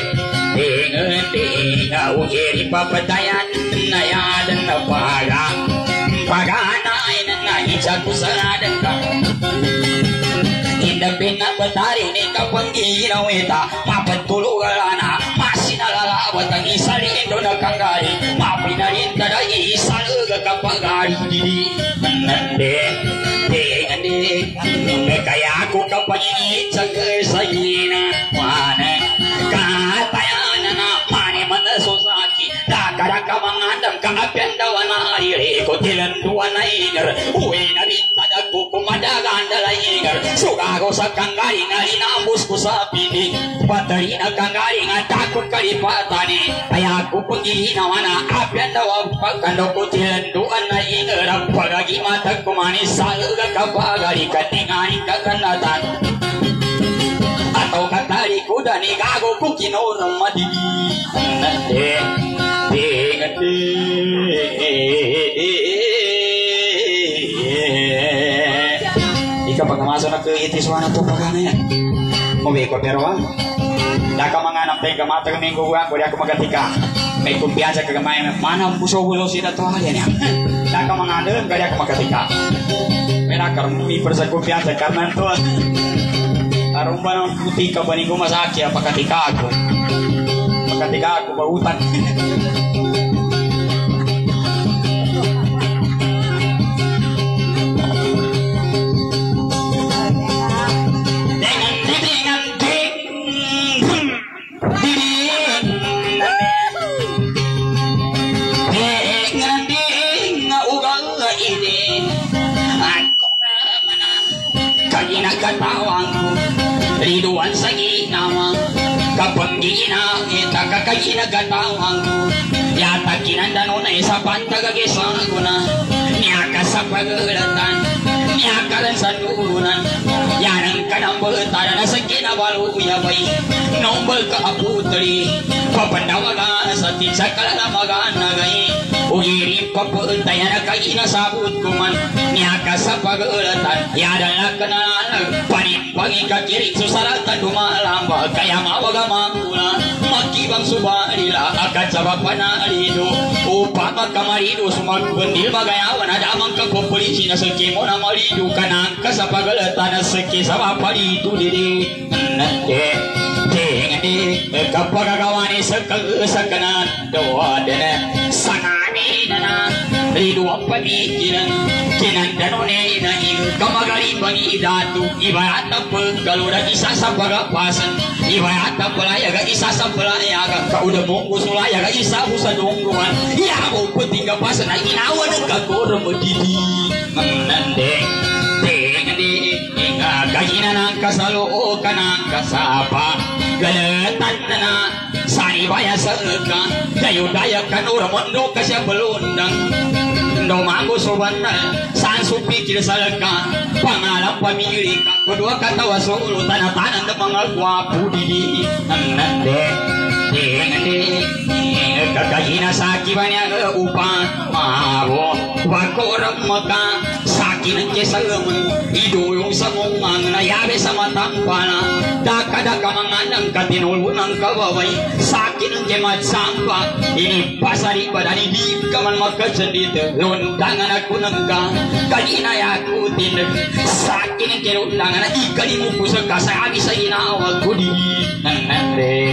nga ujeri papatayan na yadan na paganay na naisag ko sa adan ka inda pinapatari ni kapang ginawita mapatulugan na masinalalabat ang isalindo na kanggali mapinarin ka na isaluga kapag didi nande kaya ako kapag initsag sa ina wana katayan na mani manasosaki dakaraka mangandam kaapian dawan na hariri ko tilanduan na inger uwi na rin tadagpo kumadagan dala inger sugago sa kangari na inambus ko sa pinig patari na kangari nga takot kalipatani kaya ako pag-ihinawa na apian daw pagkando ko tilanduan na inger ang pagagimatag kumanis sa uga kapagari katinganing kakanatan atau katari kuda ni gago ko kinorang madigi nande ika pagmasok na itiswa na to pagana yan muwi ko pero daka mga nampay kamata kami guguan ko di ako magatika may kumpiyansa kagamay mana buso-bulo sila to yan yan daka mga andun kaya ako magatika may nakarumi per sa kumpiyansa karena to arumba ng putih ka ba ni gumasaki pagkatika ako bautan katawang riduan sa ginawa kapag ginakita kakagina katawang yata kinandano na isa pantagagisang ko na niyaka sa pagulatan niyaka rin sa nurunan yan ang kanambutara na sa kinabaluya bay nombal ka aputri papandawaga sa tinsa kalalamaga nagay ugirin papultayan na kagina sabut kuman niyaka sa pagulatan yada na kanalag panimpagi kakirin susalatan dumalambag kaya mawaga manguna makibang subarila agad sa papanalido upang magkamarido sumagbandil magayawan adamang kapopolisi na saki mo na marido kanang kasapagulatan na saki sa mapalito didi kapag agawani sa kanan doa din sanani na rido ang pamikinan kinandano na kamagaling bang idatu iba at ang pagkalunan isa sa pagapasan iba at ang palayaga isa sa palayaga kauda mong usulayaga isa mo sa dungguan iya mo puting kapasan ay inawa ng kagoro mo didi nandeng kagina ng kasalo kana kasapa galatan na sari baya seka dayo daya kanur mondo kasya belundang do mambo sobanna sansu pikir salka pangalam pamili kedua kata wasulu tanah-tanah de mangagwapu di nande kakayina saki banyak upa maro wakorang maka sakin kesam idulung samungan na yabe sama tampana daka manganang katinulunang kawaway sakin kemat sampa ini pasari badani di kaman maka sendiri lundangan aku nengka kayina yaku tindak sakin kerundangan ikali muku sekasa bisa inawa kudi nande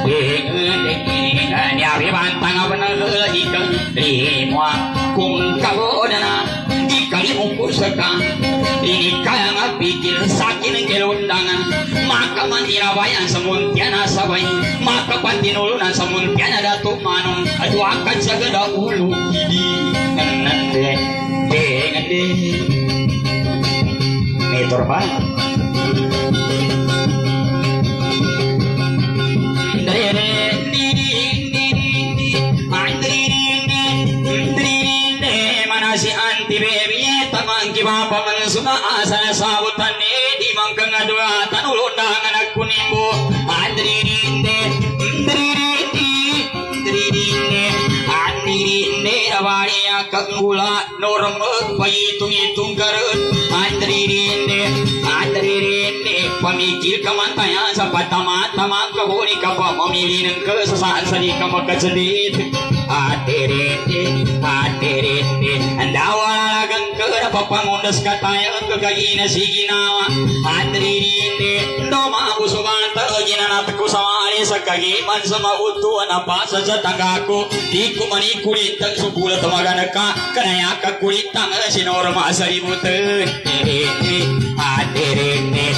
ni abi bantang benar ikang rimwa kung kabodana ikali muku seka ini kaya pikir sakin kelundangan maka mandira bayan semuntiana sabai maka pantinulunan semuntiana datuk manung adu akan sagada ulu hidi nande ngade meter ba si anti baby tamang kibapa man suna asal sabutan di mangkang adua tanulundangan aku nimbo adririnde awalnya kagula norong pahitung-hitung karut adririnde pamikir kamantaya sampai tamat-tamat kabuni kapa memilih neng kesesaan sadi kama kesedit adirinde andawala lagang kera papangundas kataya kagina siginawa adririnde doma busubanta ginanatku samari sakagiman sama utuan apa saja tanggaku diku mani kulit tak subulat maganaka kanaya ka kulit tang sinorma saribute adirinde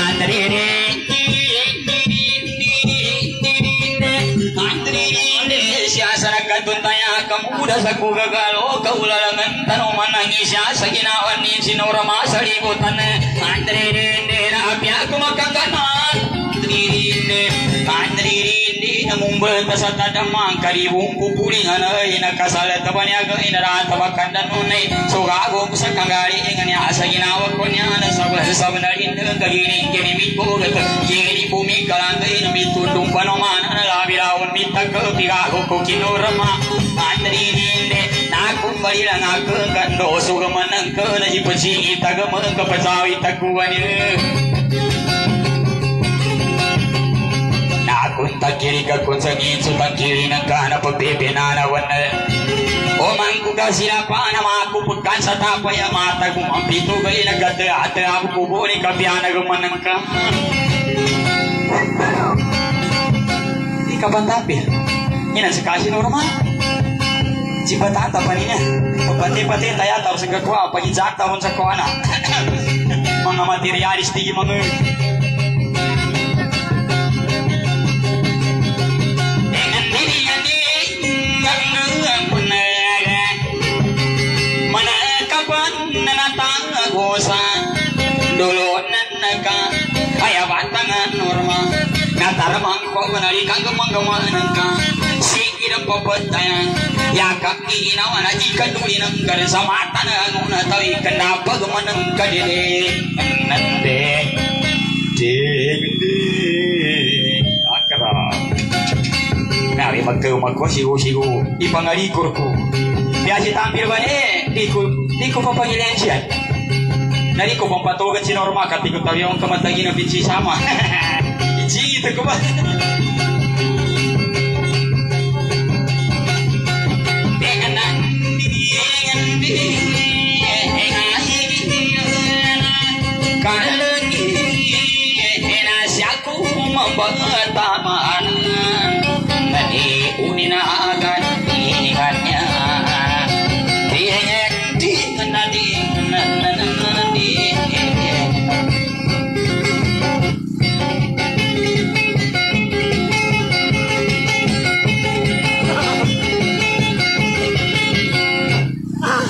siasana katuntaya kamu udah saku gagalo kaulalangan tanoman nangis ya saginawan ni sinorama saributan andririnde rapi aku makan kanan andririnde namung betas tadamang karibung kupulingan ina kasal tabanya ga ina rata bakandan unai sogago sakangari ingani asaginawa konya na sabanarin kagini kini mitko gat kini bumi kalangai na mitundung panomana na labirawan mitag pigago ko kinorama andririnde nakum balilang aku gando sugamanang ka na ipasingi tagamang kapasawi taguan kunta kiri ka kunsangin sutang kiri ng kana pagpipinanawan o mangku ka sila pa na makuputkan sa tapay mata kung ang pito kayo nagate-ate ako pupuli ka piyana gumanang ka di ka bantapil inan sa kasi normal si batata pa niya pagpati-pati tayo tapos sa kakwa pag-izak tapon sa kwa na mga materialis di mga dulu nanaga ayah batangan norma natarmang ko manali kang gamang-gamang ka sikirang papatayan yakak ginawa na ikan duli ng garin sa mata na nuna tawi kanapa gumanang kadili nande digdi akara nari magkawag ko sigo ipangalikur ko biasi tampil ba di ko papangilan siya nari ko pampatugan si Norma kati ko tayo ang kamatagi na bitsi sama bitsi ito ko ba pagtamaan nani unina agad ingatnya di nadi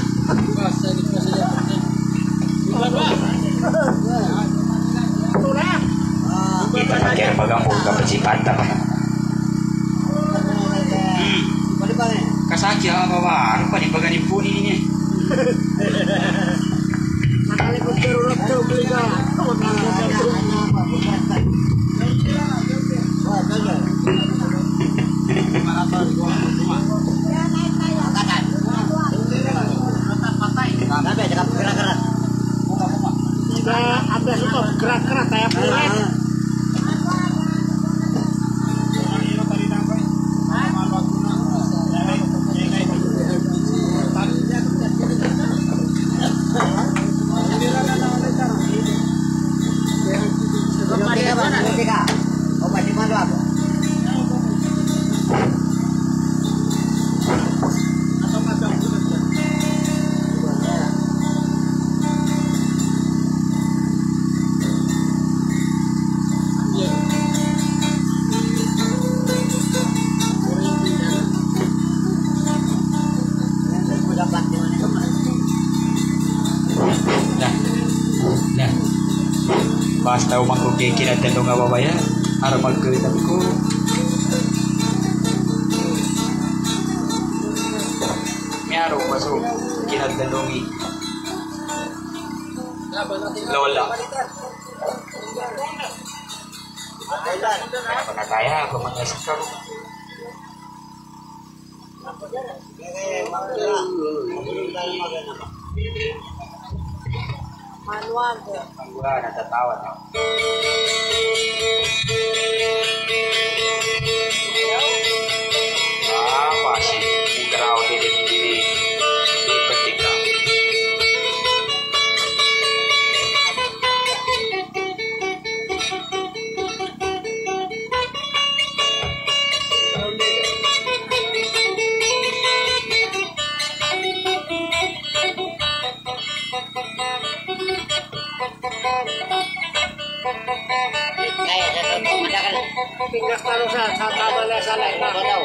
Itulah sakit apa baru pa di bagan ibu ini. Gerak-gerak kayak pulet. Pas tahu mangkuk kira tendo nggak apa ya, harap mangkuk aku. Miaro masuk kira tendo ni. Lola. Apa kaya aku mengasihkan. Manual natatawa na. Pasti ikraw dili petika. Tinggal kalau saya kabarnya salah nggak tahu.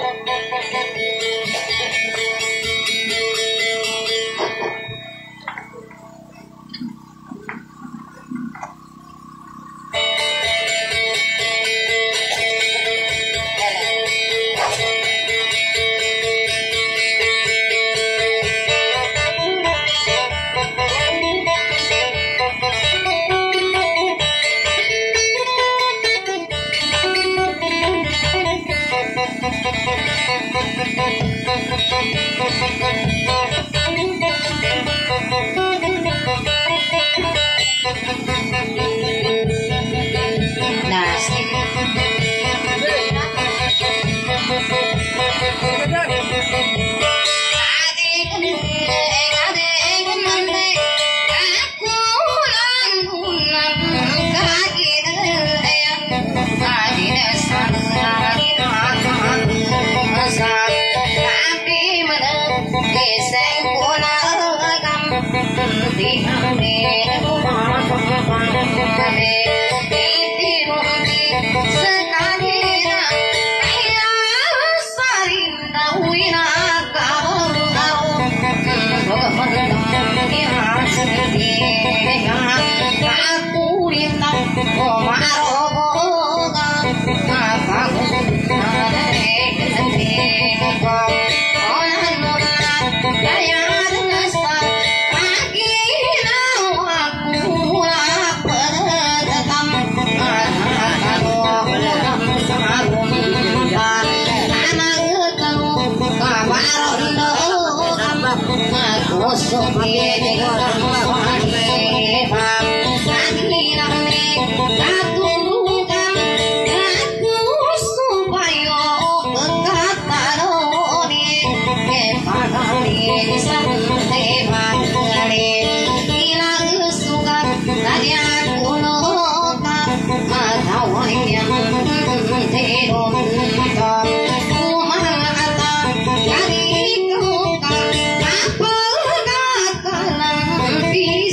Be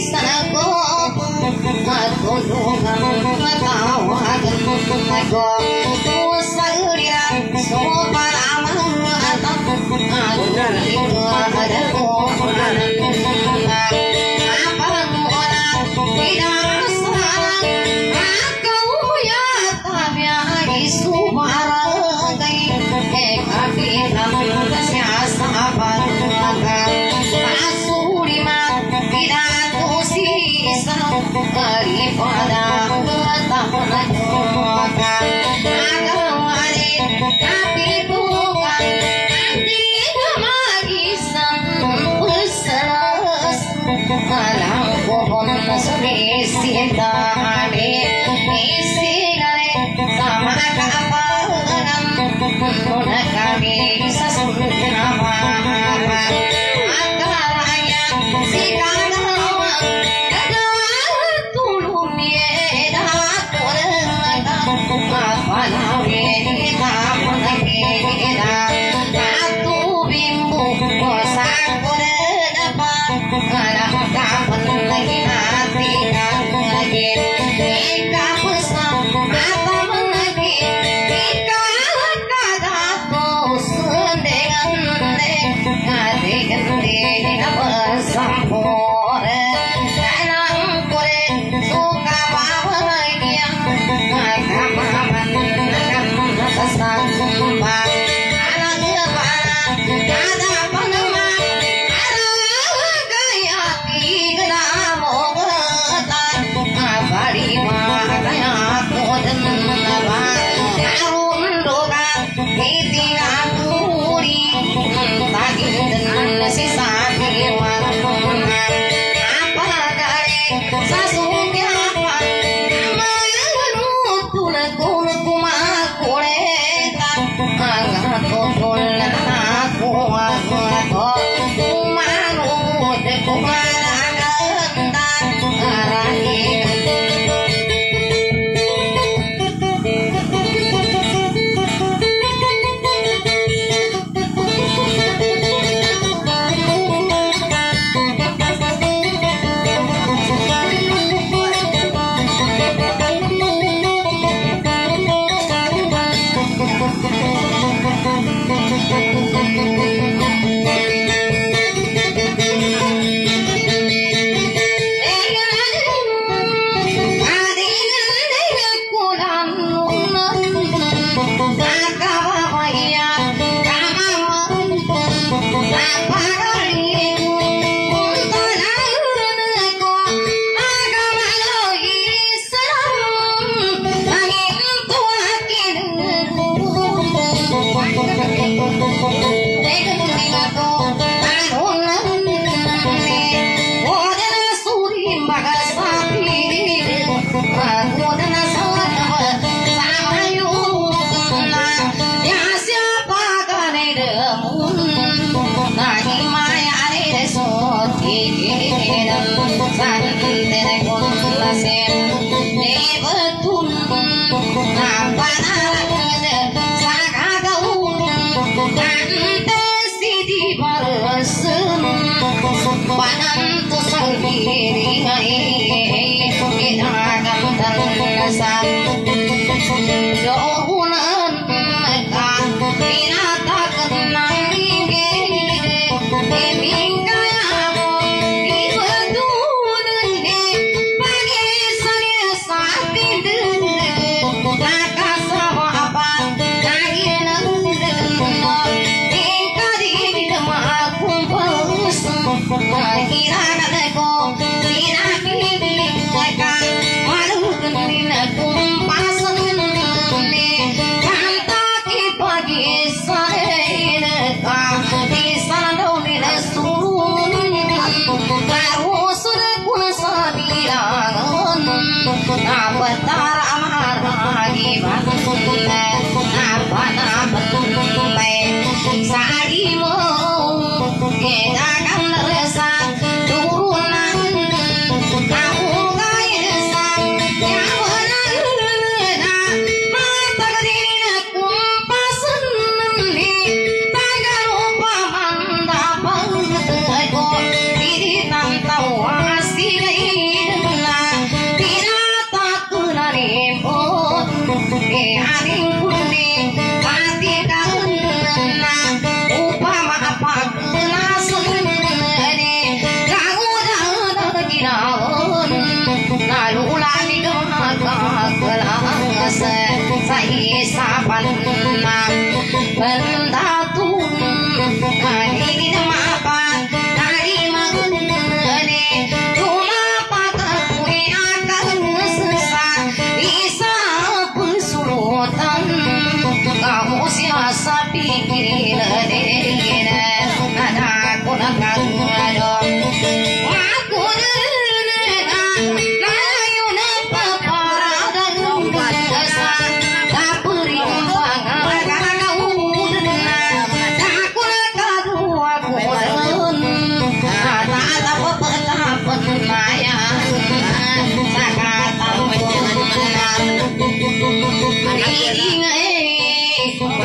Dapur yang bangga,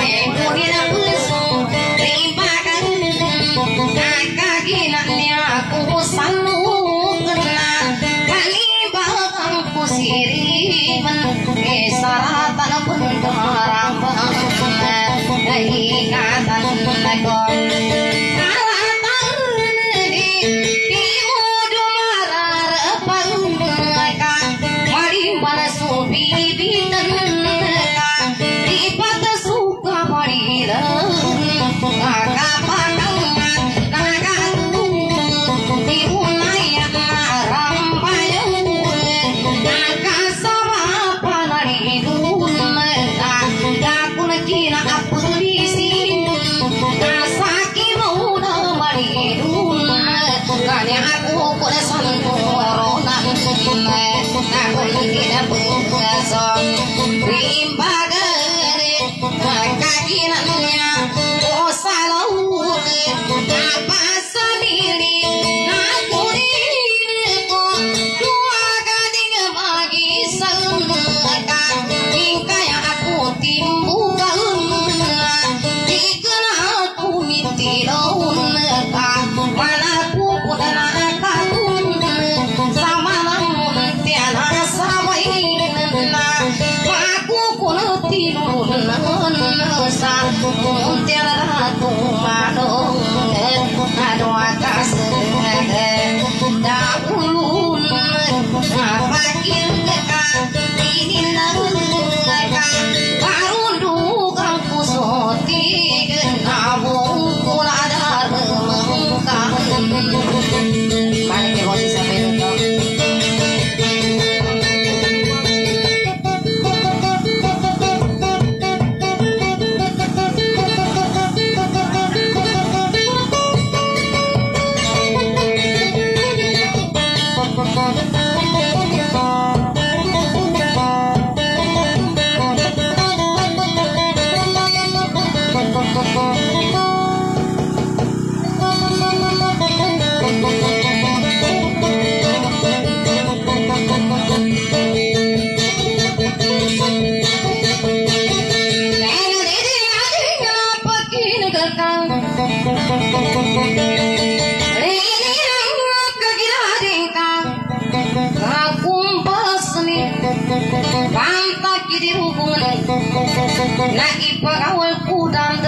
Lagi pegawai kudang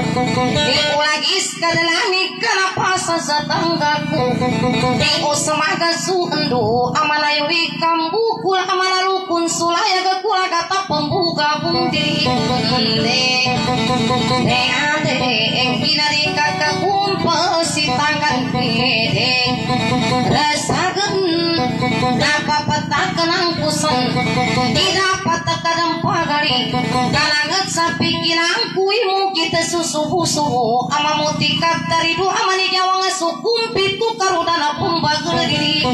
Iku lagi sekadalami kenapa sesatanggaku Iku semaga suendu amalayu ikam bukul amalalukun sulaya kekula kata pembuka bundiri ade yang binari kakak kumpul si tangan pede rasakan dapat petakan angkusan didapat tekadam pagari kalangat sapi kinangku imu kita susu-busu ama mutikap dari dua amani jawang sukumpit ku karudana pembagel diri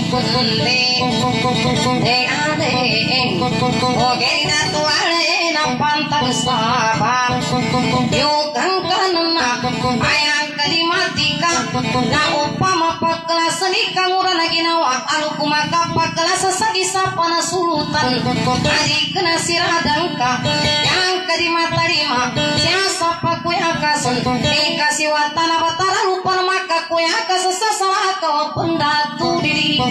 ade oke natu ale nampantang sabar yukang kanena ayang kalimatika na upama pakelas nikang urana ginawa alu kumaka pakelas sagisa pana sulutan ari kena siradangka yang kadimata lima siasa pakuyakasan dikasih watana batara lupa maka kuyakas sesasala kau pendatu diri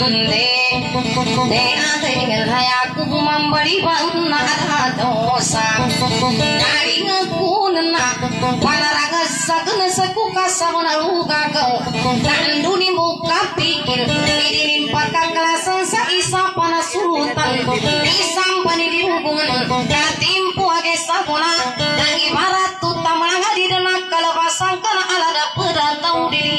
ade hayaku memberi bana ada dosa dari ngekuna panaraga sagana sakuka sabana luga kau dan duni muka pikir ini pakak kelasan sa isa pana sulutan disampani di hubungan katimpu age sabuna dan ibarat tutamanga di denak kalabasan kana alada pedatau diri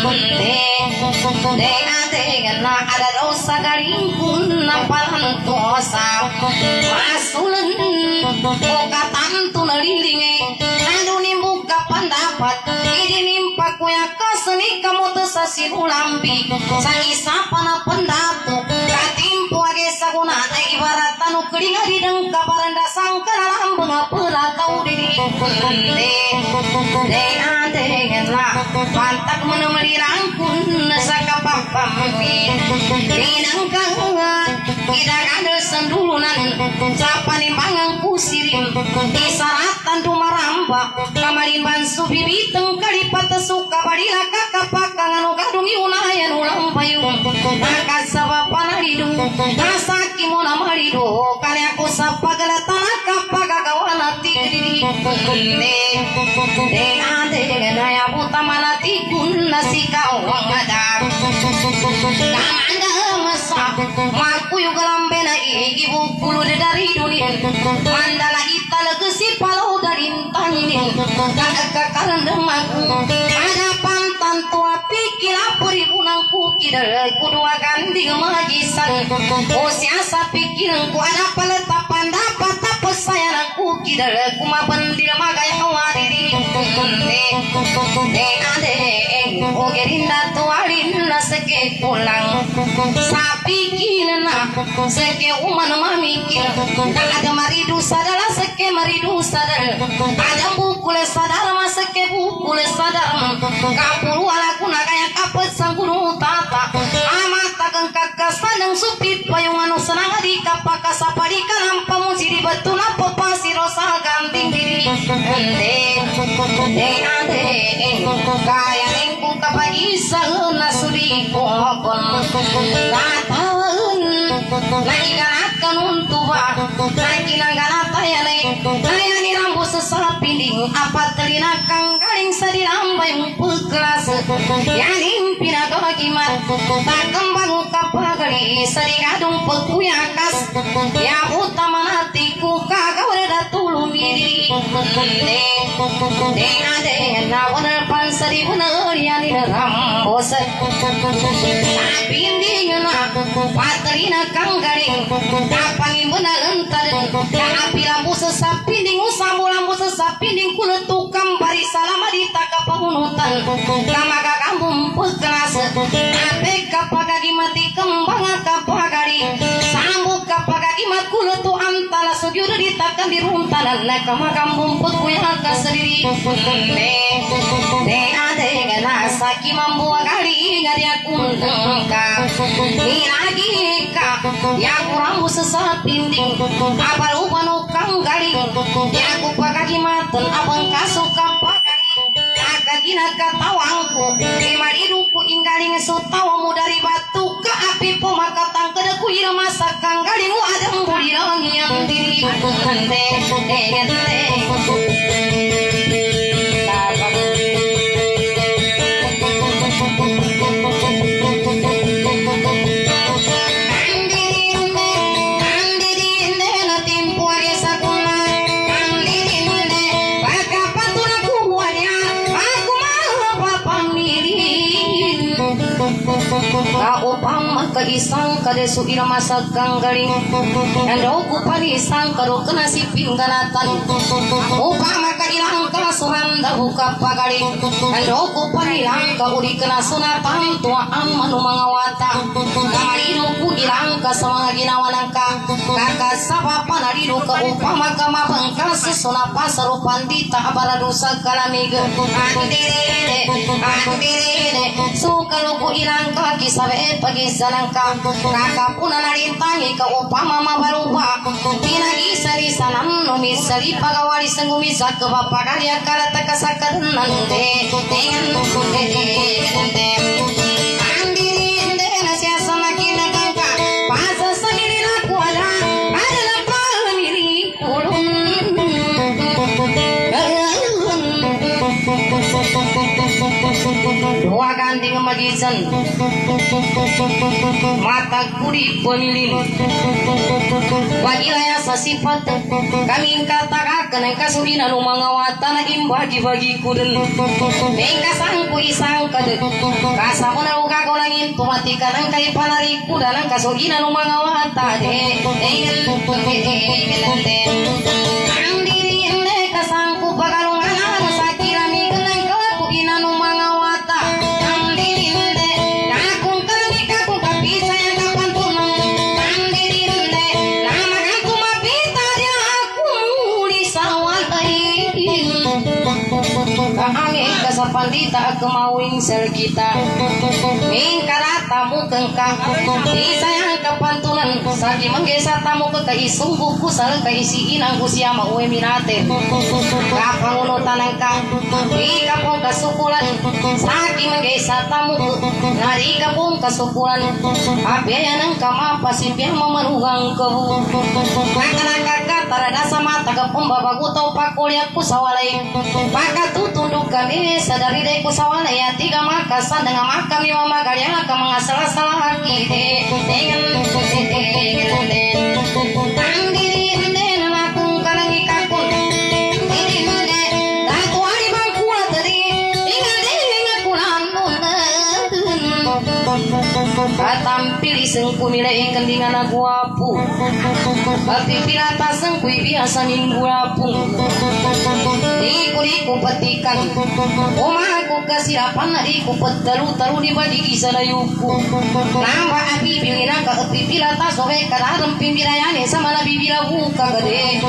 ade gana ada dosa garingkun nampalan dosa masulen okatan tu nalilinge nanduni muka pendapat ini nimpa kuya kaseni kamu tersasi ulambi sangi sapana pendatu katimpu age saguna ibarat tanu kelinga di dengka baranda sangkana lambung pedatau diri adena pantak menemelirangkun sakapapampi linang kangan kita ada sendulunan sapani mangang kusirim di saratan dumaramba kamarin bansu bibiteng kalipat suka badila kakapakangan gadung yunayan ulang payung nakasaba hidung nasaki mona marido kali aku sapa galatana kapagagawana tigri de ade gaya buta manati kun nasikau wangada kamanda masa maku juga lambena igi bukulu dari dunia mandala ita legesi palau dari taninin kakak demaku ada pantan tua pikir apuri bunangku kidal kudua ganding magisan oh siasa pikiranku ada peletapan dapat apa sayangku kidal kuma bendir magaya wadiri ade oh gerinda tuarin seke pulang sapi kina seke uman mamikir ada maridu sadala seke maridu sadal ada bukule sadal maseke bukule sadal kapulu ala kuna kaya kapet sangguru tata amata kang kakasan yang supit payung anu senang di kapaka sapadi kalam pamuji di batu napa pasir rosa ganting diri ade kaya lengku kapagi sahuna suri kokon kataun lagi ganakan untuba lagi nanganata ya kaya ni rambu sesat pinding apa telina kang galing sadirambai kelas yanin pinaga kimat tak kembang kapagari sarigadung peguyakas ya utama hatiku kagak udah tulung diri ade na bener pan sari bener yani rambos pinding na patrina kang garing kapangin bener entar api lampu sesap pinding usamu lampu sesap pinding kuletukam bari salama di taka pengunutan kamaga kampung pekelas ape kapagagi mati kembang kapagari sambuk kapagagi mat kuletu antala sugyur ditakan di runtanan kama kampung pekuyaka sendiri ade gana saki mambu agari ngari akundengka lagi ka ya kurang sesat pinding apa upanu kang garing ya ku pagagi maten abang kasuka pagari kagina katawangku imariduku inggaling sutawamu dari batu ke api pemakatan kedeku irama sakang galing wadang budi yang diri upama kaisang kadesu irama sagang galing ando kupanisang karo kena siping ganatan upama kailang kena suranda buka pagaling ando kupanilang ka uri kena sunatan tua amanu mangawata kamarido ku ilang ka sama ginawanan ka kakak sabapa narido ka upama kama bangka susuna pasaru pandita abaradu sagalamig adire sukalu ku ilang ka kisabe pagi salangka kakak puna narintangi ka upama mabaruba pinagi sari sanam numi sari pagawari sangumi sak bapagalya karata kasakanan de andiri nasya sanakina kangka pasa saniri laku ada pamili kulun dua ganding magisan mata kuri pemilih bagilaya sasifat kami katakan kasudina nu mangawatan imbagi-bagi kuden mengka sangku isang kade kasapuna uga golangin tumatikan angkai panari kudan kasudina nu mangawatan andiri ende kasangku bagalungan anu sakirami geneng kelaku ina nu mangawata andiri ende nakung kali kakung kapi saya kapan tunang andiri ende nama aku mapita dia aku di sawatain Kaangin kasapandita kemauing sel kita mingkara tamu kengkang disayang kepantunan sagi menggesa tamu ke kaisung buku sal kaisi inang usia mau minate kapanguno tanangkang di kapong kasukulan sagi menggesa tamu nari kapong kasukulan abiaya nang kama pasipya mamarugang kebu kakak tarada sama taga pembabagu tau pakulya kusawalay Paka tutunduk kami sadari dek kusawala ya tiga maka sadang maka mi mama galya ka mga salah-salah haki dengan tandiri den nakung kanangi kakun diri de datu ari bangkula tadi ingat kulan tampil iseng kumila yang kendingan aku apu tapi pilata sengkui biasa minggu apung Niku petikan Omaku kasiapan Niku petaru-taru di badi kisah dayuku Nambah api bilina ka api pilata sohe kadarem pimbirayane sama nabi bila buka gede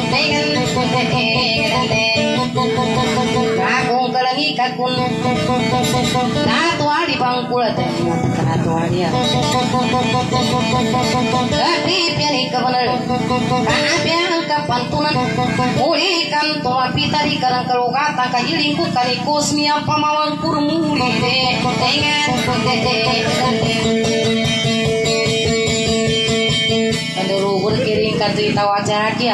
Kakung kalangi kakun Natu hari bangkula Natu hari ya Tapi piani kebenar Kapian kapantunan Mulikan toa pita di karang kalugata Kajilingku kalikus niya pamawang kurmuli Tengen Kandurugur kiring kantuita wajah kia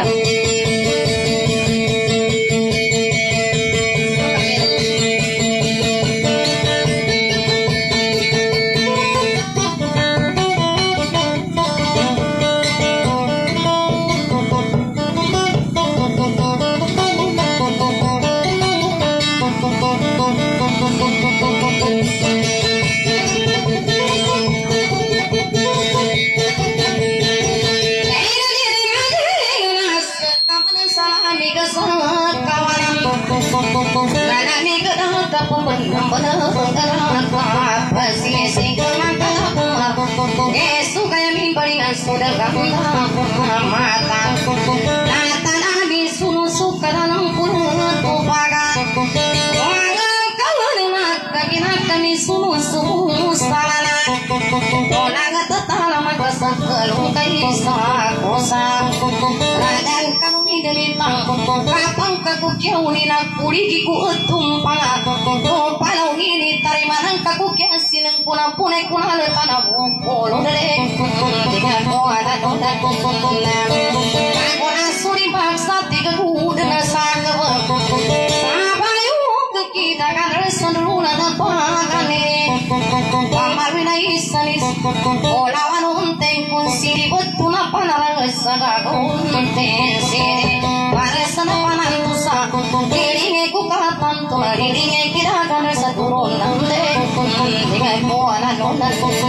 sudah kamu mata nata nabi sunu suka danang pulut upaga wangang kawan maka kina kami sunu salana olang tetala maka sakelung kaisa kosa radan kami delitang kapang kaku kiau ni nak puri kiku tumpala palau ini tarima nang kaku kia sinang kuna punai kuna le tanah bukolo dele tiga koada koda kokona aku asuri baksa tiga kuda nasaga sabayu kita kan reson luna dan pagane pamarwina isanis olawan unteng kun siri betuna panarang saga unteng siri paresana panantusa diringe ku katan tula diringe kira kan resa turun nande dengan koana nonda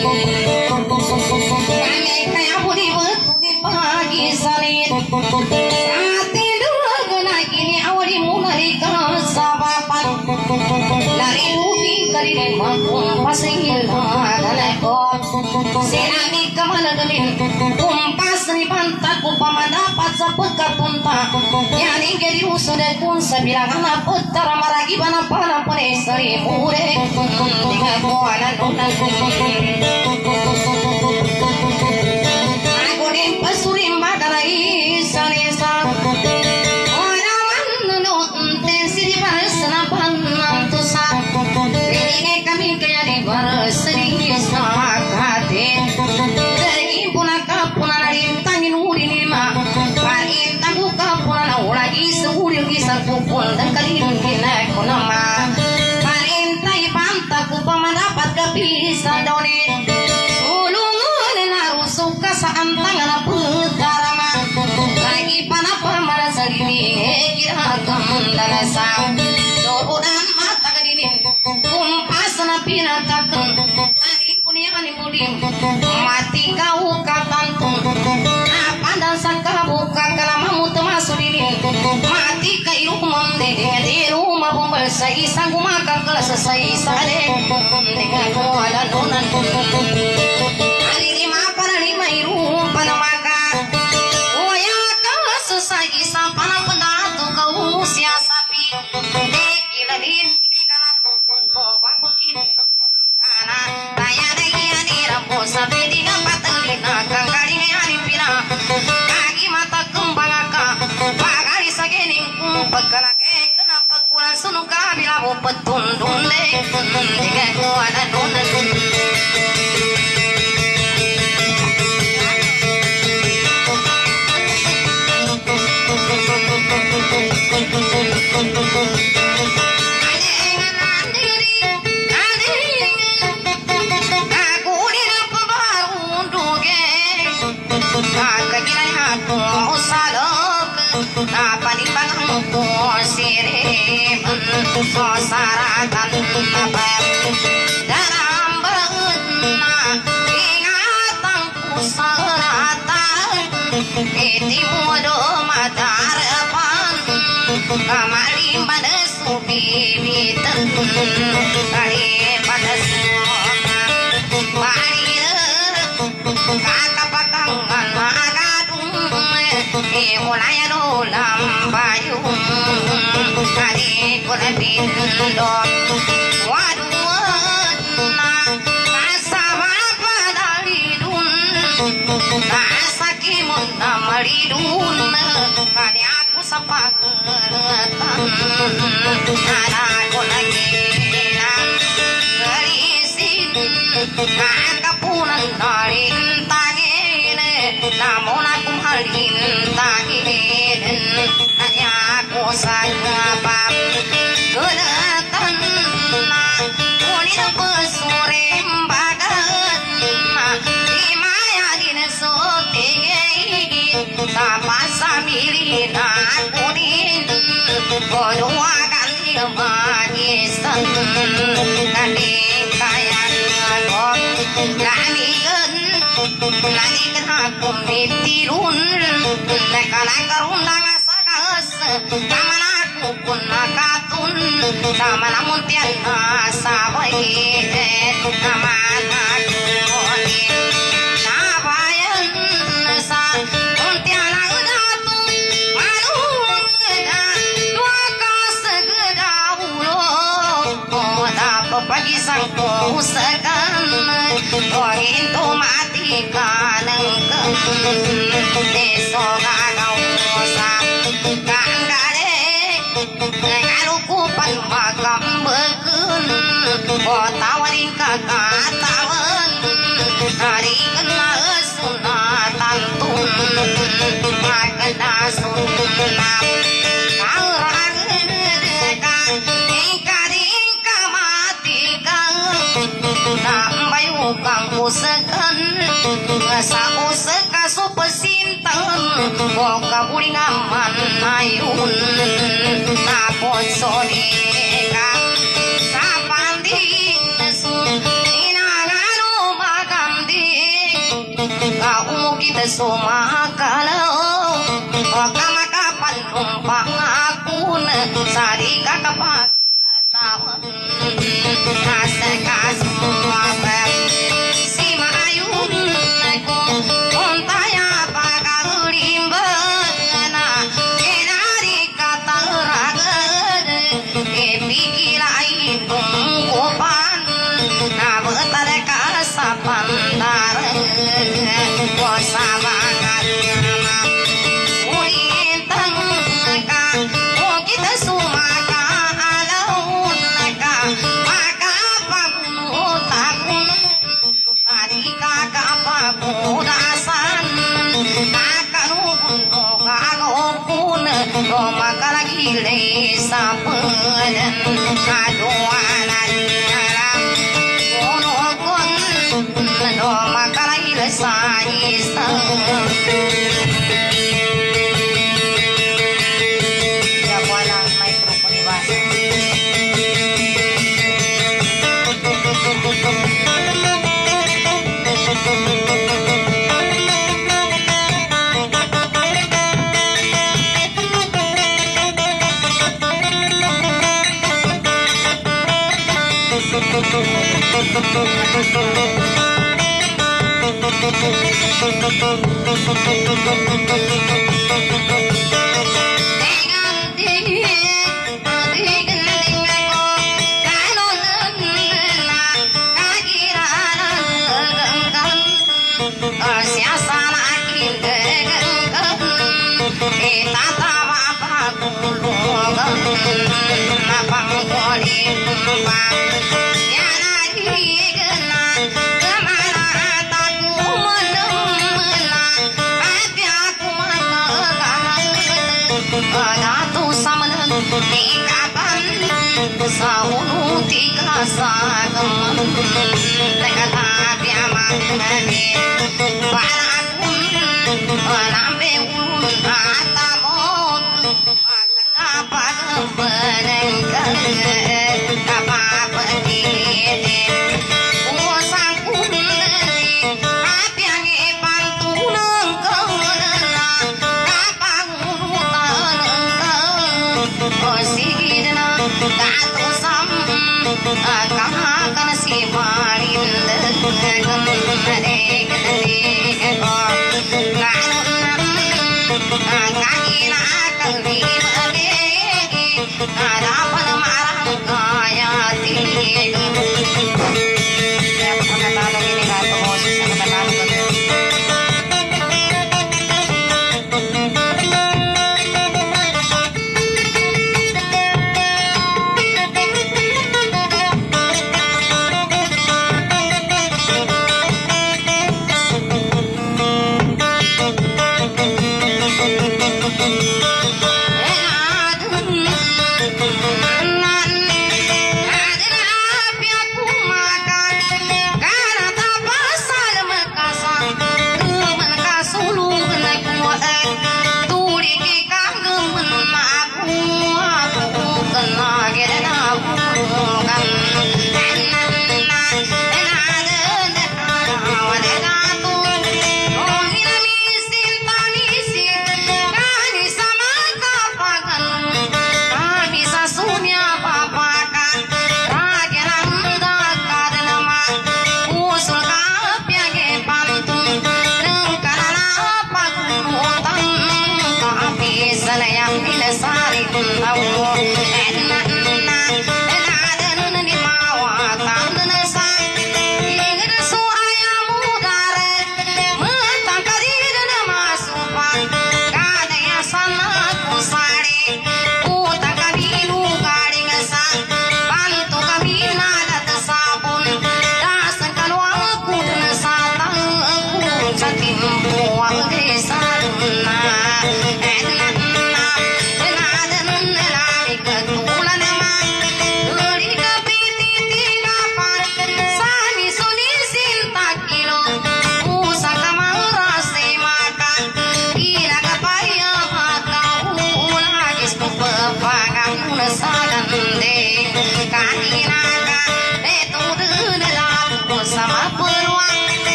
kami kaya budi betu di pagi salin hati dua gena kini awali munari kasabapan lari ubi kali makung pasingil galeko senami kamana gelin kumpas ni pantat upama dapat sapeka punta yani gedi usode kun sabilang anak putra maragi bana pana pone sari mure dengan koana nonda aku din pasurim badarai sanesa oraman no tensi di barsana panantusa ini kami kaya di barsari sakate dari punaka punanarin tangin urin ma parin tabuka punana ulagi sehuril kisar kupul dan kalin kina konama parin tai pantaku pamadapat kapisa donin suka saan tangan putarama lagi panapa marasa dini kira kamandana sa dodan mata kadini kumpas na pinatakan tadi punya ni mudim mati kau katantung apa dan saka buka kalamamu termasuk dini mati kai rumah di rumah pembersai sanggup makan kelas selesai sade dengan kuala donan Alin kana kumpul to babukin kana raya daya ni rambo sabe di patalina kangkari ani pina kagi mata kumbangaka bagari sagening kumpagana ke kenapa kurang sunu kabila bo petundun de ko ada donan saratan dalam beutna ingatan pusaratan iti modo matarepan kamari pada subibiten kali pada semua bari kata pakangan agadung mulai dolam bayung kali kulabin dok waduh kasaba padalidun kasakimun namalidun kali aku sapaketan anakku lagi gerisin kakapunan narin tangin namun aku halin tangin hanya aku sagapap kenatan kulit pesurem bagan dimaya dinesotegin sama samilin aku din kedua kali magisan kading kayan agok lanigen aku mitirun lekalangkarun langasagas kaman aku pun nakatun sama namun tian nasabay kaman aku nabayan sa untian ang datun manung na dua kasagda ulo dapat pagisang pusakan Tuangin tumati ka ng deso gagaw sa kaanggalik ngalukupan magambagin o tawarin kakatawan hari ka na sunatan tun maganda sunap kaurangin ka ikaring kamatikan nambayo kang usakan sa usaka supasintan o kabuling aman ayun tapos sonika sa panding inangano magamdi kaumukit sumakalaw o kamakapanumpang akun sa di kakapag tawag nasa kasumabab si maayun ko untaya pagkalimban kinari kataragad ipikilain tungkupan nabetar ka sa pandaran ko sa bangat ulintang ka o kita sumaka kakapagkudasan kakanukun o kakukun o makalagilay sa panan kaduanan harap kunukun o makalagilay sa isang ya walang microphone ibasa dengan tinggi siasa lagi tata apa kulungan lapang kodi ya lagi genan kemana taku menemenan hati aku mata tu sama di kapan sahulu tiga sagam dekat tapi aman para lambe ulun atamon apa kebenengkan apa petite usang kuneni tapi yang bantu nengkau apa ngurutan engkau sigidna gatu sam kahakan si marin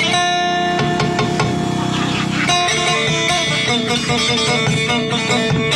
Thank you.